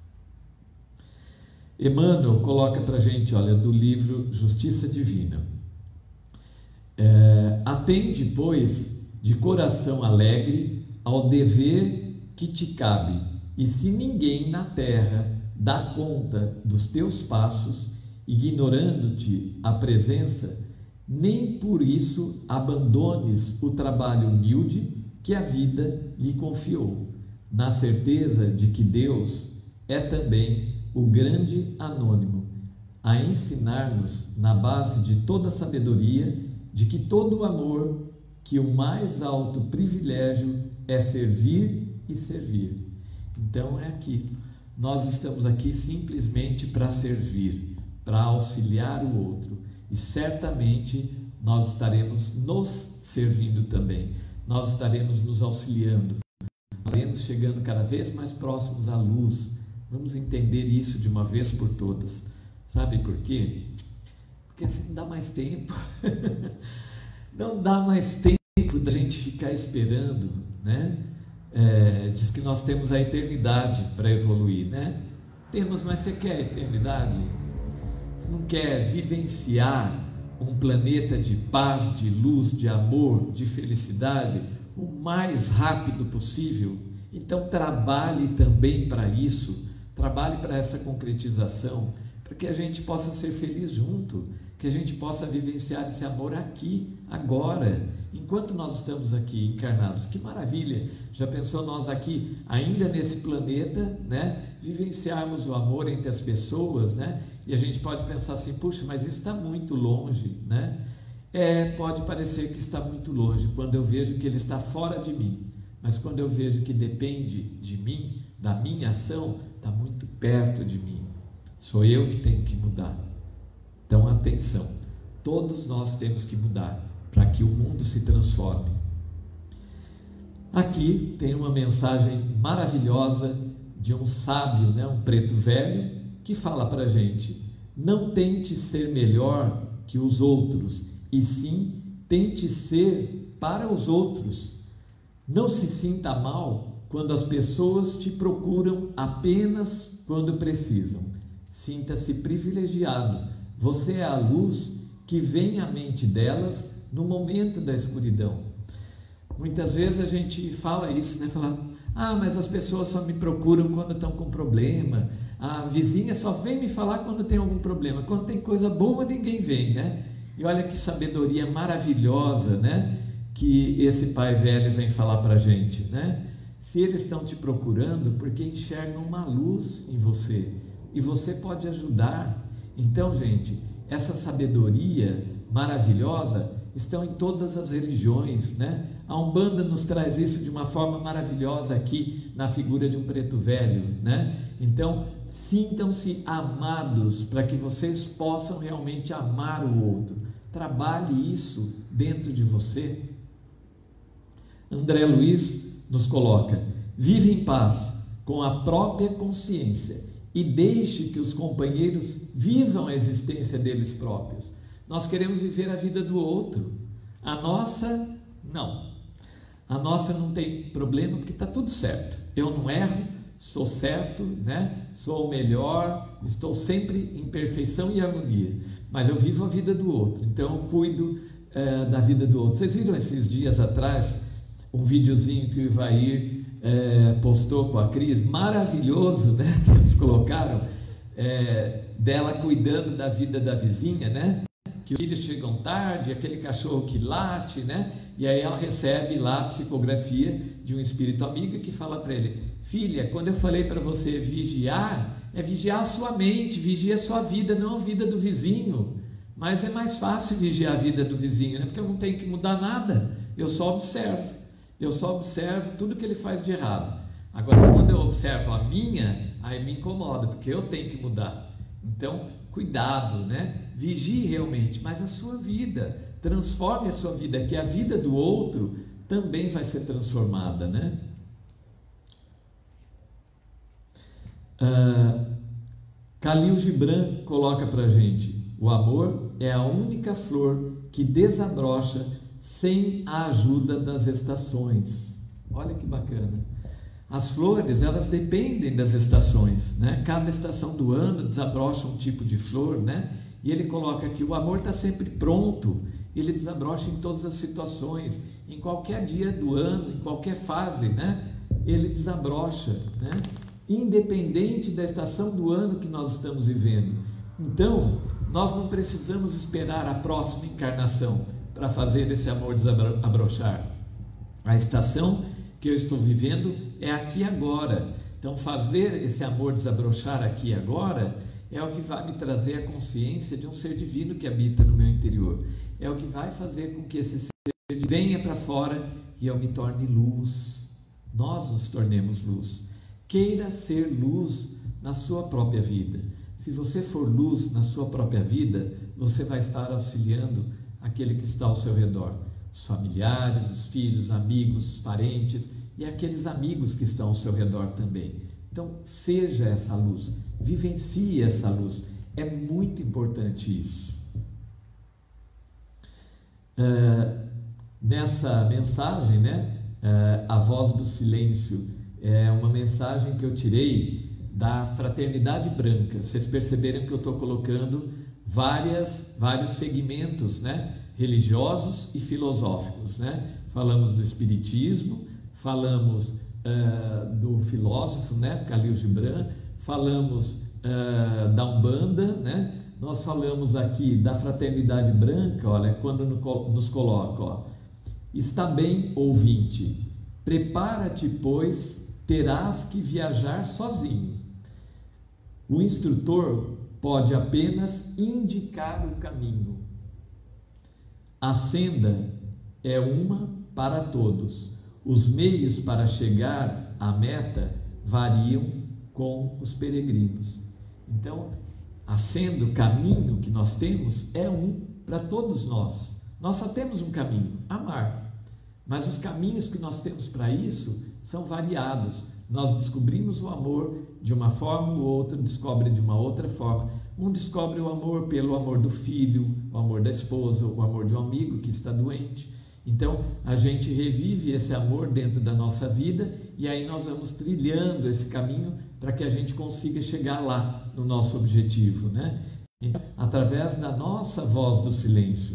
Emmanuel coloca para a gente, olha, do livro Justiça Divina. É, atende, pois, de coração alegre ao dever que te cabe, e se ninguém na terra dá conta dos teus passos, ignorando-te a presença, nem por isso abandones o trabalho humilde que a vida lhe confiou, na certeza de que Deus é também o grande anônimo, a ensinar-nos, na base de toda sabedoria, de que todo amor, que o mais alto privilégio é servir e servir. Então é aquilo, nós estamos aqui simplesmente para servir, para auxiliar o outro, e certamente nós estaremos nos servindo também, nós estaremos nos auxiliando, nós estaremos chegando cada vez mais próximos à luz. Vamos entender isso de uma vez por todas. Sabe por quê? Porque assim não dá mais tempo. Não dá mais tempo da gente ficar esperando, né? É, diz que nós temos a eternidade para evoluir, né? Temos, mas você quer a eternidade? Você não quer vivenciar um planeta de paz, de luz, de amor, de felicidade, o mais rápido possível. Então trabalhe também para isso, trabalhe para essa concretização, para que a gente possa ser feliz junto, que a gente possa vivenciar esse amor aqui, agora, enquanto nós estamos aqui encarnados. Que maravilha! Já pensou nós aqui, ainda nesse planeta, né, vivenciarmos o amor entre as pessoas, né? E a gente pode pensar assim, puxa, mas isso está muito longe, né? É, pode parecer que está muito longe, quando eu vejo que ele está fora de mim, mas quando eu vejo que depende de mim, da minha ação, está muito perto de mim. Sou eu que tenho que mudar. Então, atenção, todos nós temos que mudar para que o mundo se transforme. Aqui tem uma mensagem maravilhosa de um sábio, né, um preto velho, que fala para a gente: não tente ser melhor que os outros, e sim tente ser para os outros. Não se sinta mal quando as pessoas te procuram apenas quando precisam. Sinta-se privilegiado. Você é a luz que vem à mente delas no momento da escuridão. Muitas vezes a gente fala isso, né? Fala, ah, mas as pessoas só me procuram quando estão com problema. A vizinha só vem me falar quando tem algum problema. Quando tem coisa boa, ninguém vem, né? E olha que sabedoria maravilhosa, né? Que esse pai velho vem falar para a gente, né? Se eles estão te procurando, porque enxergam uma luz em você. E você pode ajudar. Então, gente, essa sabedoria maravilhosa estão em todas as religiões, né? A Umbanda nos traz isso de uma forma maravilhosa aqui na figura de um preto velho, né? Então, sintam-se amados para que vocês possam realmente amar o outro. Trabalhe isso dentro de você. André Luiz nos coloca: vive em paz com a própria consciência e deixe que os companheiros vivam a existência deles próprios. Nós queremos viver a vida do outro. A nossa, não. A nossa não tem problema porque está tudo certo. Eu não erro, sou certo, né? Sou o melhor, estou sempre em perfeição e harmonia. Mas eu vivo a vida do outro, então eu cuido é, da vida do outro. Vocês viram esses dias atrás um videozinho que o Ivair É, postou com a Cris, maravilhoso, né, que eles colocaram, é, dela cuidando da vida da vizinha, né, que os filhos chegam tarde, aquele cachorro que late, né, e aí ela recebe lá a psicografia de um espírito amigo que fala para ele: filha, quando eu falei para você vigiar, é vigiar a sua mente, vigia a sua vida, não a vida do vizinho. Mas é mais fácil vigiar a vida do vizinho, né, porque eu não tenho que mudar nada, eu só observo. Eu só observo tudo que ele faz de errado. Agora, quando eu observo a minha, aí me incomoda, porque eu tenho que mudar. Então, cuidado, né? Vigie realmente, mas a sua vida, transforme a sua vida, que a vida do outro também vai ser transformada, né? Ah, Khalil Gibran coloca para a gente: o amor é a única flor que desabrocha sem a ajuda das estações. Olha que bacana. As flores, elas dependem das estações, né? Cada estação do ano desabrocha um tipo de flor, né? E ele coloca que o amor está sempre pronto, ele desabrocha em todas as situações, em qualquer dia do ano, em qualquer fase, né? Ele desabrocha, né? Independente da estação do ano que nós estamos vivendo. Então, nós não precisamos esperar a próxima encarnação para fazer esse amor desabrochar. A estação que eu estou vivendo é aqui agora. Então, fazer esse amor desabrochar aqui e agora é o que vai me trazer a consciência de um ser divino que habita no meu interior. É o que vai fazer com que esse ser divino venha para fora e eu me torne luz. Nós nos tornemos luz. Queira ser luz na sua própria vida. Se você for luz na sua própria vida, você vai estar auxiliando aquele que está ao seu redor, os familiares, os filhos, amigos, os parentes e aqueles amigos que estão ao seu redor também. Então, seja essa luz, vivencie essa luz, é muito importante isso. Uh, nessa mensagem, né, uh, a voz do silêncio, é uma mensagem que eu tirei da Fraternidade Branca. Vocês perceberam que eu estou colocando várias, vários segmentos, né, religiosos e filosóficos, né? Falamos do Espiritismo, falamos uh, do filósofo, né, Khalil Gibran, falamos uh, da Umbanda, né? Nós falamos aqui da Fraternidade Branca, olha, quando nos coloca, ó, está bem, ouvinte, prepara-te, pois terás que viajar sozinho. O instrutor pode apenas indicar o caminho. A senda é uma para todos. Os meios para chegar à meta variam com os peregrinos. Então, a senda, o caminho que nós temos é um para todos nós. Nós só temos um caminho, amar. Mas os caminhos que nós temos para isso são variados. Nós descobrimos o amor de uma forma, o outro descobre de uma outra forma. Um descobre o amor pelo amor do filho, o amor da esposa, o amor de um amigo que está doente. Então, a gente revive esse amor dentro da nossa vida e aí nós vamos trilhando esse caminho para que a gente consiga chegar lá no nosso objetivo, né? Então, através da nossa voz do silêncio.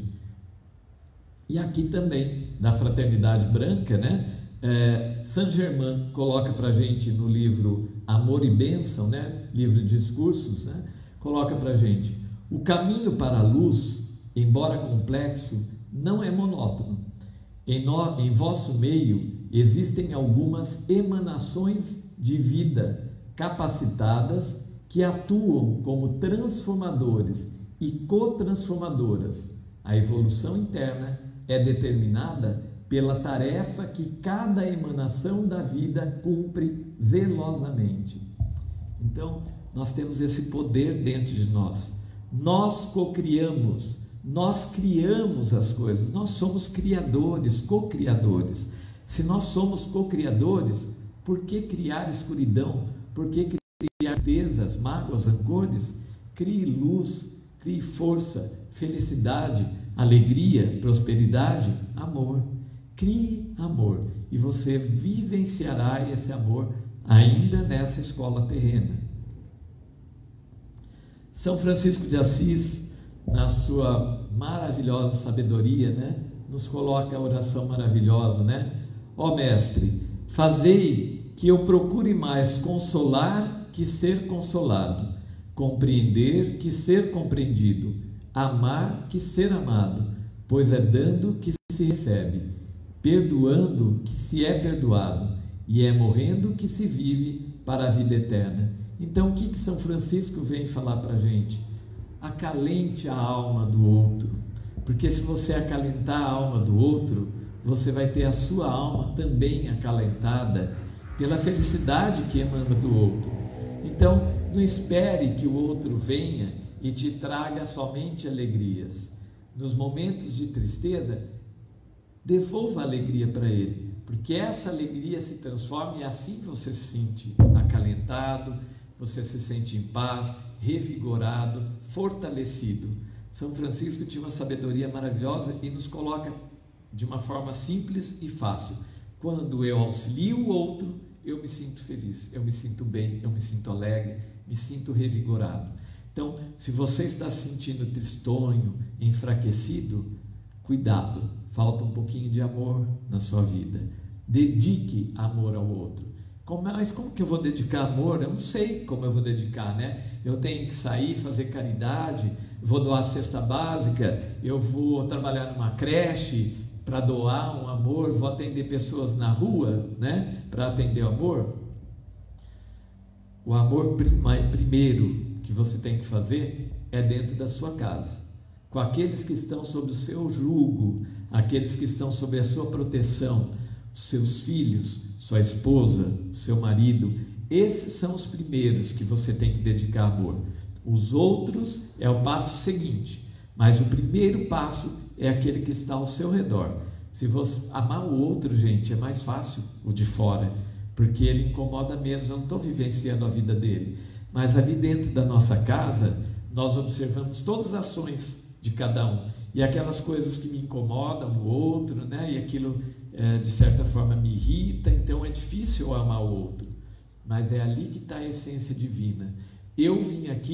E aqui também, da Fraternidade Branca, né? É, Saint-Germain coloca para a gente no livro Amor e Bênção, né? Livro de discursos, né? Coloca para a gente: o caminho para a luz, embora complexo, não é monótono. Em, no, em vosso meio existem algumas emanações de vida capacitadas que atuam como transformadores e co-transformadoras. A evolução interna é determinada pela tarefa que cada emanação da vida cumpre zelosamente. Então, nós temos esse poder dentro de nós. Nós co-criamos, nós criamos as coisas, nós somos criadores, co-criadores. Se nós somos co-criadores, por que criar escuridão? Por que criar tristezas, mágoas, rancores? Crie luz, crie força, felicidade, alegria, prosperidade, amor. Crie amor e você vivenciará esse amor ainda nessa escola terrena. São Francisco de Assis, na sua maravilhosa sabedoria, né, nos coloca a oração maravilhosa, né? Ó Mestre, fazei que eu procure mais consolar que ser consolado, compreender que ser compreendido, amar que ser amado, pois é dando que se recebe, perdoando que se é perdoado, e é morrendo que se vive para a vida eterna. Então, o que que São Francisco vem falar para a gente? Acalente a alma do outro, porque se você acalentar a alma do outro, você vai ter a sua alma também acalentada pela felicidade que emana do outro. Então, não espere que o outro venha e te traga somente alegrias. Nos momentos de tristeza, devolva a alegria para ele, porque essa alegria se transforma e assim você se sente acalentado, você se sente em paz, revigorado, fortalecido. São Francisco tinha uma sabedoria maravilhosa e nos coloca de uma forma simples e fácil. Quando eu auxilio o outro, eu me sinto feliz, eu me sinto bem, eu me sinto alegre, me sinto revigorado. Então, se você está se sentindo tristonho, enfraquecido, cuidado, falta um pouquinho de amor na sua vida. Dedique amor ao outro. Como, mas como que eu vou dedicar amor? Eu não sei como eu vou dedicar, né? Eu tenho que sair, fazer caridade, vou doar cesta básica, eu vou trabalhar numa creche para doar um amor, vou atender pessoas na rua, né? Para atender o amor. O amor prima, primeiro que você tem que fazer é dentro da sua casa, com aqueles que estão sob o seu jugo, aqueles que estão sob a sua proteção, seus filhos, sua esposa, seu marido. Esses são os primeiros que você tem que dedicar amor. Os outros é o passo seguinte, mas o primeiro passo é aquele que está ao seu redor. Se você amar o outro, gente, é mais fácil o de fora, porque ele incomoda menos. Eu não estou vivenciando a vida dele, mas ali dentro da nossa casa nós observamos todas as ações de cada um, e aquelas coisas que me incomodam no outro, né? E aquilo é, de certa forma me irrita, então é difícil eu amar o outro, mas é ali que está a essência divina. Eu vim aqui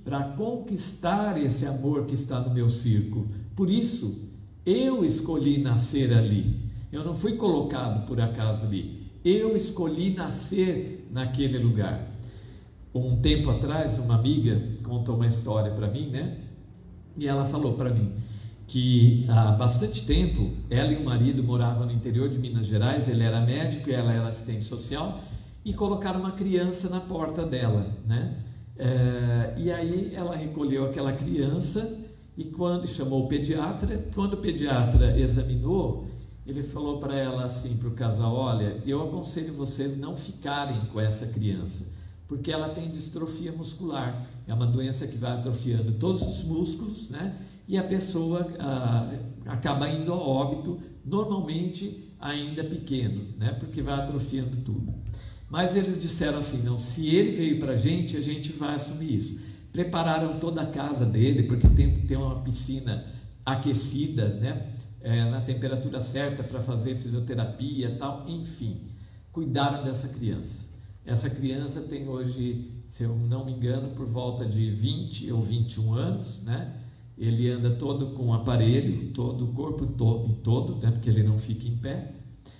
para conquistar esse amor que está no meu círculo. Por isso, eu escolhi nascer ali. Eu não fui colocado por acaso ali. Eu escolhi nascer naquele lugar. Um tempo atrás, uma amiga contou uma história para mim, né? E ela falou para mim que há bastante tempo ela e o marido moravam no interior de Minas Gerais. Ele era médico e ela era assistente social, e colocaram uma criança na porta dela, né? É, e aí ela recolheu aquela criança e quando chamou o pediatra, quando o pediatra examinou, ele falou para ela assim, para o casal: olha, eu aconselho vocês não ficarem com essa criança, porque ela tem distrofia muscular, é uma doença que vai atrofiando todos os músculos, né? E a pessoa ah, acaba indo a óbito, normalmente ainda pequeno, né? Porque vai atrofiando tudo. Mas eles disseram assim: não, se ele veio para a gente, a gente vai assumir isso. Prepararam toda a casa dele, porque tem que ter uma piscina aquecida, né? É, na temperatura certa para fazer fisioterapia e tal, enfim, cuidaram dessa criança. Essa criança tem hoje, se eu não me engano, por volta de vinte ou vinte e um anos, né? Ele anda todo com um aparelho, todo o corpo todo, todo, né? Porque ele não fica em pé.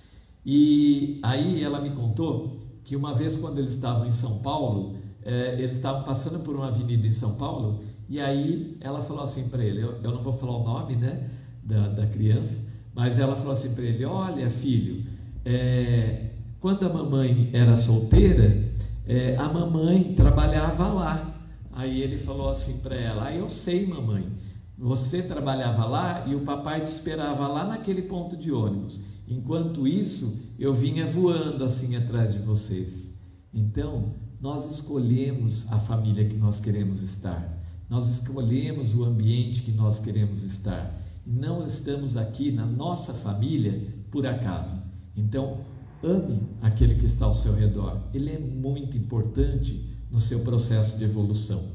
E aí ela me contou que uma vez, quando eles estavam em São Paulo, eh, eles estavam passando por uma avenida em São Paulo, e aí ela falou assim para ele, eu, eu não vou falar o nome, né, da, da criança, mas ela falou assim para ele: olha, filho, é, quando a mamãe era solteira, é, a mamãe trabalhava lá. Aí ele falou assim para ela: ah, eu sei, mamãe, você trabalhava lá e o papai te esperava lá naquele ponto de ônibus. Enquanto isso, eu vinha voando assim atrás de vocês. Então, nós escolhemos a família que nós queremos estar. Nós escolhemos o ambiente que nós queremos estar. Não estamos aqui na nossa família por acaso. Então, ame aquele que está ao seu redor. Ele é muito importante no seu processo de evolução.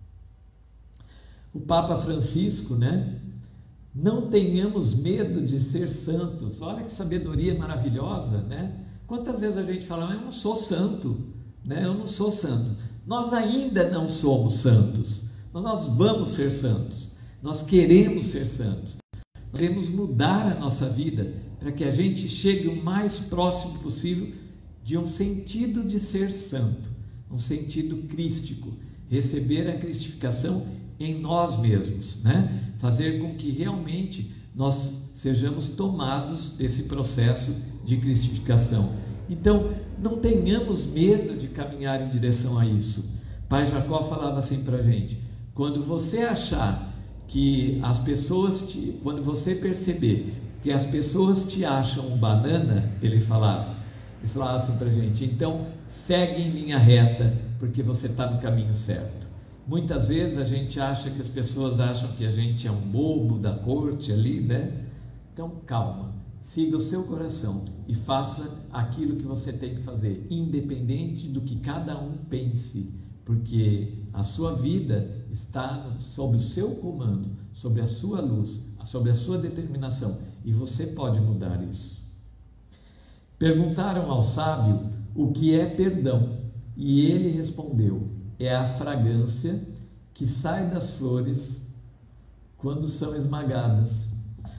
O Papa Francisco, né? Não tenhamos medo de ser santos. Olha que sabedoria maravilhosa, né? Quantas vezes a gente fala: eu não sou santo, né? Eu não sou santo. Nós ainda não somos santos. Nós vamos ser santos. Nós queremos ser santos. Nós queremos mudar a nossa vida para que a gente chegue o mais próximo possível de um sentido de ser santo, um sentido crístico, receber a cristificação em nós mesmos, né? Fazer com que realmente nós sejamos tomados desse processo de cristificação. Então, não tenhamos medo de caminhar em direção a isso. Pai Jacó falava assim para a gente: quando você achar que as pessoas te, quando você perceber que as pessoas te acham um banana, ele falava, ele falava assim para a gente: então segue em linha reta, porque você está no caminho certo. Muitas vezes a gente acha que as pessoas acham que a gente é um bobo da corte ali, né? Então calma, siga o seu coração e faça aquilo que você tem que fazer, independente do que cada um pense, porque a sua vida está sob o seu comando, sobre a sua luz, sobre a sua determinação, e você pode mudar isso. Perguntaram ao sábio o que é perdão, e ele respondeu: é a fragrância que sai das flores quando são esmagadas.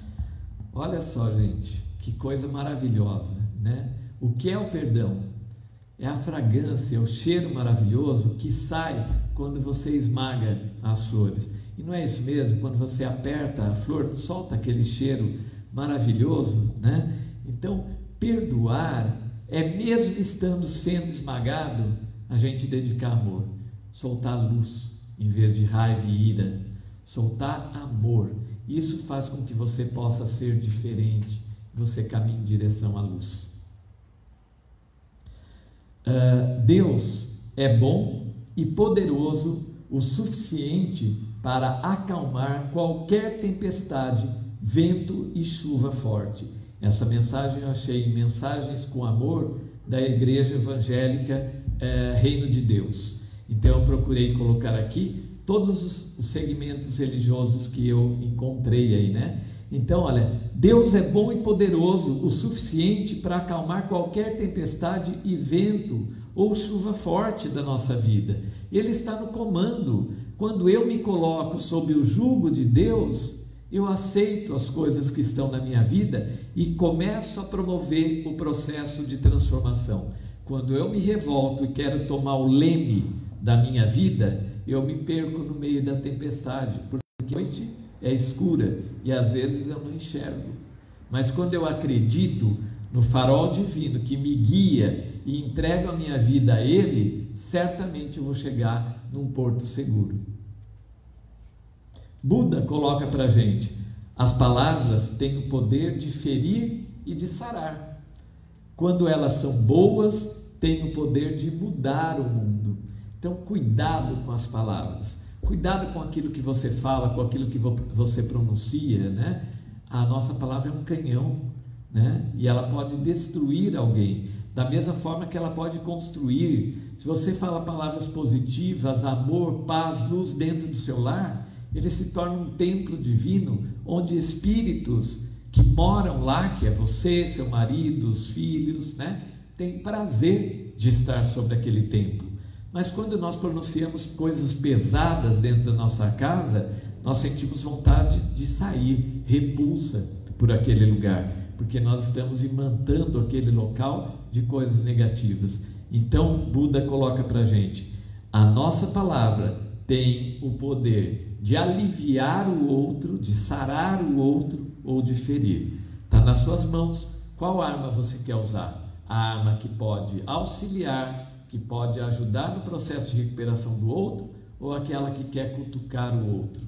Olha só, gente, que coisa maravilhosa, né? O que é o perdão? É a fragrância, é o cheiro maravilhoso que sai quando você esmaga as flores. E não é isso mesmo? Quando você aperta a flor, solta aquele cheiro maravilhoso, né? Então, perdoar é, mesmo estando sendo esmagado, a gente dedicar amor, soltar luz em vez de raiva e ira, soltar amor. Isso faz com que você possa ser diferente, você caminhe em direção à luz. Uh, Deus é bom e poderoso o suficiente para acalmar qualquer tempestade, vento e chuva forte. Essa mensagem eu achei em Mensagens com Amor, da Igreja Evangélica eh, Reino de Deus. Então eu procurei colocar aqui todos os, os segmentos religiosos que eu encontrei aí, né? Então, olha, Deus é bom e poderoso o suficiente para acalmar qualquer tempestade e vento ou chuva forte da nossa vida. Ele está no comando quando eu me coloco sob o jugo de Deus, eu aceito as coisas que estão na minha vida e começo a promover o processo de transformação. Quando eu me revolto e quero tomar o leme da minha vida, eu me perco no meio da tempestade, porque a noite é escura e às vezes eu não enxergo. Mas quando eu acredito no farol divino que me guia e entrego a minha vida a Ele, certamente eu vou chegar num porto seguro. Buda coloca para a gente: as palavras têm o poder de ferir e de sarar. Quando elas são boas, têm o poder de mudar o mundo. Então, cuidado com as palavras, cuidado com aquilo que você fala, com aquilo que você pronuncia, né? A nossa palavra é um canhão, né? E ela pode destruir alguém, da mesma forma que ela pode construir. Se você fala palavras positivas, amor, paz, luz dentro do seu lar, ele se torna um templo divino, onde espíritos que moram lá, que é você, seu marido, os filhos, né, têm prazer de estar sobre aquele templo. Mas quando nós pronunciamos coisas pesadas dentro da nossa casa, nós sentimos vontade de sair, repulsa por aquele lugar, porque nós estamos imantando aquele local de coisas negativas. Então, Buda coloca para a gente: a nossa palavra tem o poder de aliviar o outro, de sarar o outro ou de ferir. Está nas suas mãos. Qual arma você quer usar? A arma que pode auxiliar, que pode ajudar no processo de recuperação do outro, ou aquela que quer cutucar o outro?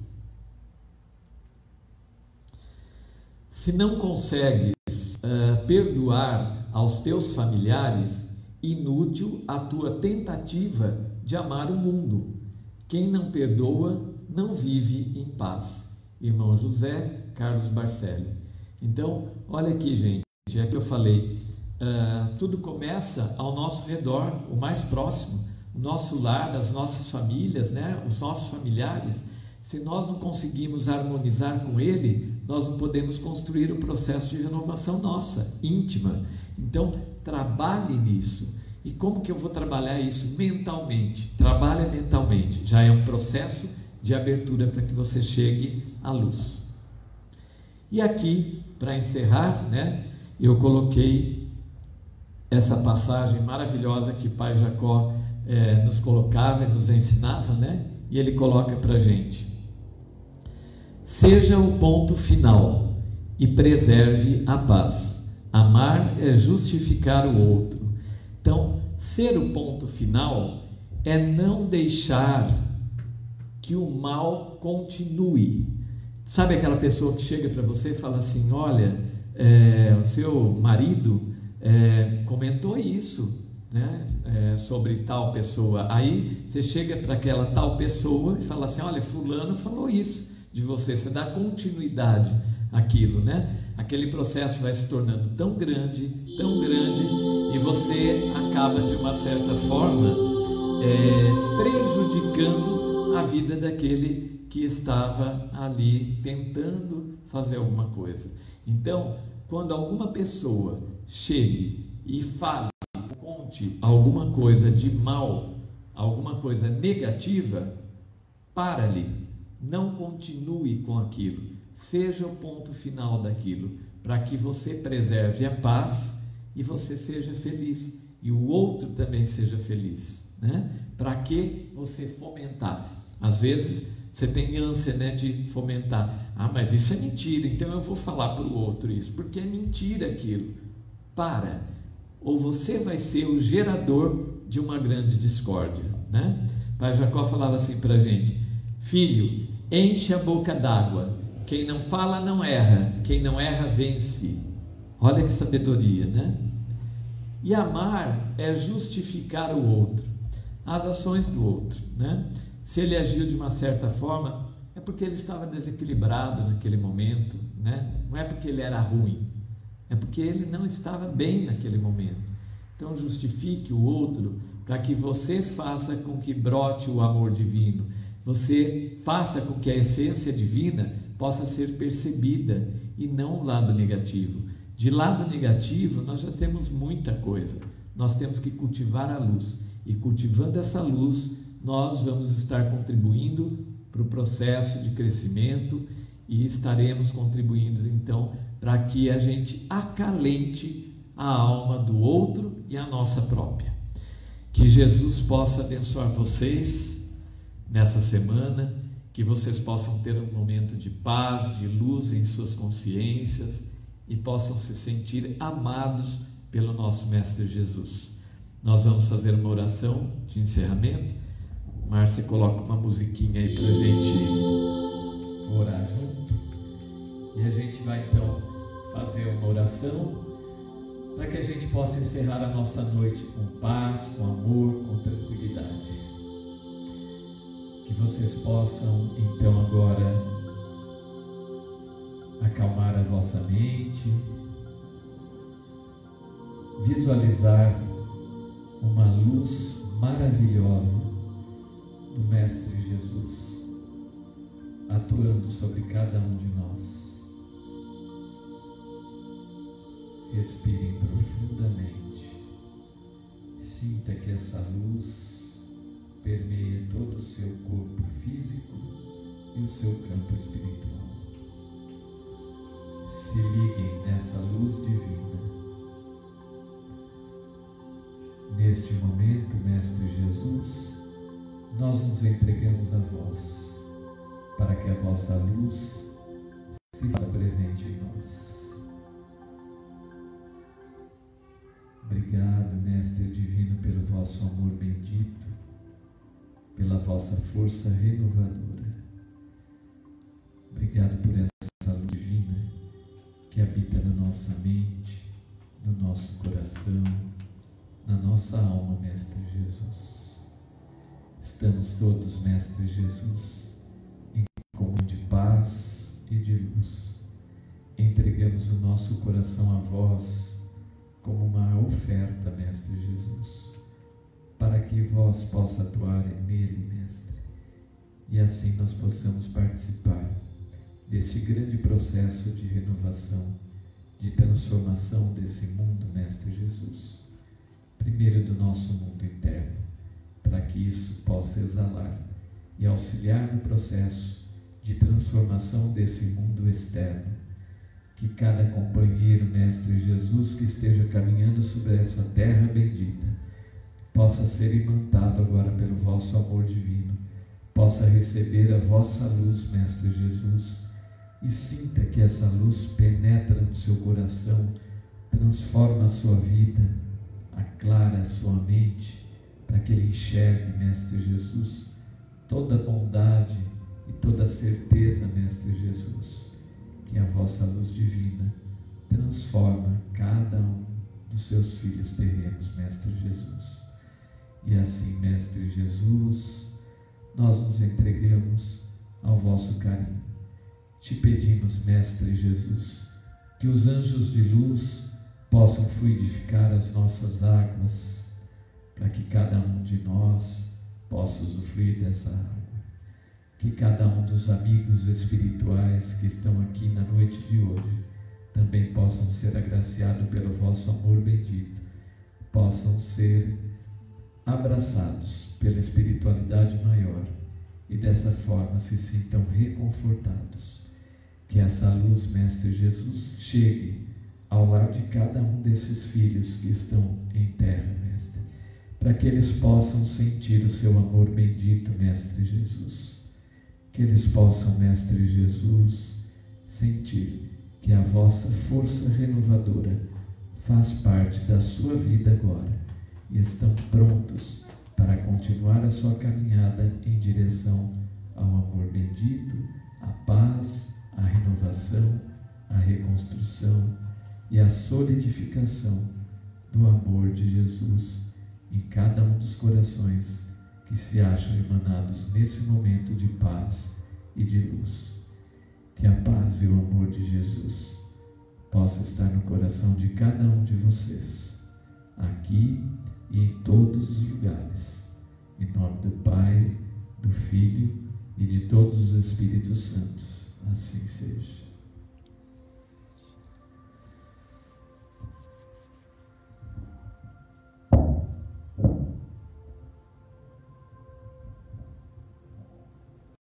Se não consegues uh, perdoar aos teus familiares, inútil a tua tentativa de amar o mundo. Quem não perdoa não vive em paz. Irmão José Carlos Barcelli. Então, olha aqui, gente, é que eu falei, uh, tudo começa ao nosso redor, o mais próximo, o nosso lar, as nossas famílias, né? Os nossos familiares. Se nós não conseguimos harmonizar com ele, nós não podemos construir o processo de renovação nossa, íntima. Então, trabalhe nisso. E como que eu vou trabalhar isso? Mentalmente. Trabalhe mentalmente. Já é um processo de abertura para que você chegue à luz. E aqui, para encerrar, né, eu coloquei essa passagem maravilhosa que Pai Jacó eh, nos colocava e nos ensinava, né? E ele coloca para a gente: seja o ponto final e preserve a paz. Amar é justificar o outro. Então, ser o ponto final é não deixar que o mal continue. Sabe aquela pessoa que chega para você e fala assim: olha, é, o seu marido é, comentou isso, né, é, sobre tal pessoa. Aí você chega para aquela tal pessoa e fala assim: olha, fulano falou isso de você. Você dá continuidade àquilo, né? Aquele processo vai se tornando tão grande, tão grande, e você acaba de uma certa forma é, prejudicando a vida daquele que estava ali tentando fazer alguma coisa. Então, quando alguma pessoa chegue e fale, conte alguma coisa de mal, alguma coisa negativa, para ali, não continue com aquilo, seja o ponto final daquilo, para que você preserve a paz e você seja feliz, e o outro também seja feliz, né? Para que você fomentar? Às vezes você tem ânsia, né, de fomentar. Ah, mas isso é mentira, então eu vou falar para o outro isso, porque é mentira aquilo. Para, ou você vai ser o gerador de uma grande discórdia, né? Pai Jacó falava assim para a gente: filho, enche a boca d'água, quem não fala não erra, quem não erra vence. Olha que sabedoria, né? E amar é justificar o outro, as ações do outro, né? Se ele agiu de uma certa forma, é porque ele estava desequilibrado naquele momento, né? Não é porque ele era ruim, é porque ele não estava bem naquele momento. Então justifique o outro para que você faça com que brote o amor divino, você faça com que a essência divina possa ser percebida e não o lado negativo. De lado negativo nós já temos muita coisa, nós temos que cultivar a luz, e cultivando essa luz nós vamos estar contribuindo para o processo de crescimento e estaremos contribuindo então para que a gente acalente a alma do outro e a nossa própria. Que Jesus possa abençoar vocês nessa semana, que vocês possam ter um momento de paz, de luz em suas consciências e possam se sentir amados pelo nosso Mestre Jesus. Nós vamos fazer uma oração de encerramento. Márcia, coloca uma musiquinha aí para a gente orar junto. E a gente vai então fazer uma oração para que a gente possa encerrar a nossa noite com paz, com amor, com tranquilidade. Que vocês possam então agora acalmar a vossa mente, visualizar uma luz maravilhosa do Mestre Jesus atuando sobre cada um de nós. Respirem profundamente. Sinta que essa luz permeia todo o seu corpo físico e o seu campo espiritual. Se liguem nessa luz divina. Neste momento, Mestre Jesus, nós nos entregamos a vós, para que a vossa luz se faça presente em nós. Obrigado, Mestre Divino, pelo vosso amor bendito, pela vossa força renovadora. Obrigado por essa luz divina que habita na nossa mente, no nosso coração, na nossa alma, Mestre Jesus. Estamos todos, Mestre Jesus, em comunhão de paz e de luz. Entregamos o nosso coração a vós como uma oferta, Mestre Jesus, para que vós possa atuar nele, Mestre, e assim nós possamos participar desse grande processo de renovação, de transformação desse mundo, Mestre Jesus, primeiro do nosso mundo interno, para que isso possa exalar e auxiliar no processo de transformação desse mundo externo. Que cada companheiro, Mestre Jesus, que esteja caminhando sobre essa terra bendita, possa ser imantado agora pelo vosso amor divino, possa receber a vossa luz, Mestre Jesus, e sinta que essa luz penetra no seu coração, transforma a sua vida, aclara a sua mente, para que ele enxergue, Mestre Jesus, toda a bondade e toda a certeza, Mestre Jesus, que a vossa luz divina transforma cada um dos seus filhos terrenos, Mestre Jesus. E assim, Mestre Jesus, nós nos entregamos ao vosso carinho. Te pedimos, Mestre Jesus, que os anjos de luz possam fluidificar as nossas águas, para que cada um de nós possa usufruir dessa água. Que cada um dos amigos espirituais que estão aqui na noite de hoje também possam ser agraciados pelo vosso amor bendito, possam ser abraçados pela espiritualidade maior e dessa forma se sintam reconfortados. Que essa luz, Mestre Jesus, chegue ao lar de cada um desses filhos que estão em terra, Mestre, para que eles possam sentir o seu amor bendito, Mestre Jesus. Que eles possam, Mestre Jesus, sentir que a vossa força renovadora faz parte da sua vida agora e estão prontos para continuar a sua caminhada em direção ao amor bendito, à paz, à renovação, à reconstrução e à solidificação do amor de Jesus em cada um dos corações que se acham emanados nesse momento de paz e de luz. Que a paz e o amor de Jesus possa estar no coração de cada um de vocês, aqui e em todos os lugares. Em nome do Pai, do Filho e de todos os Espíritos Santos. Assim seja.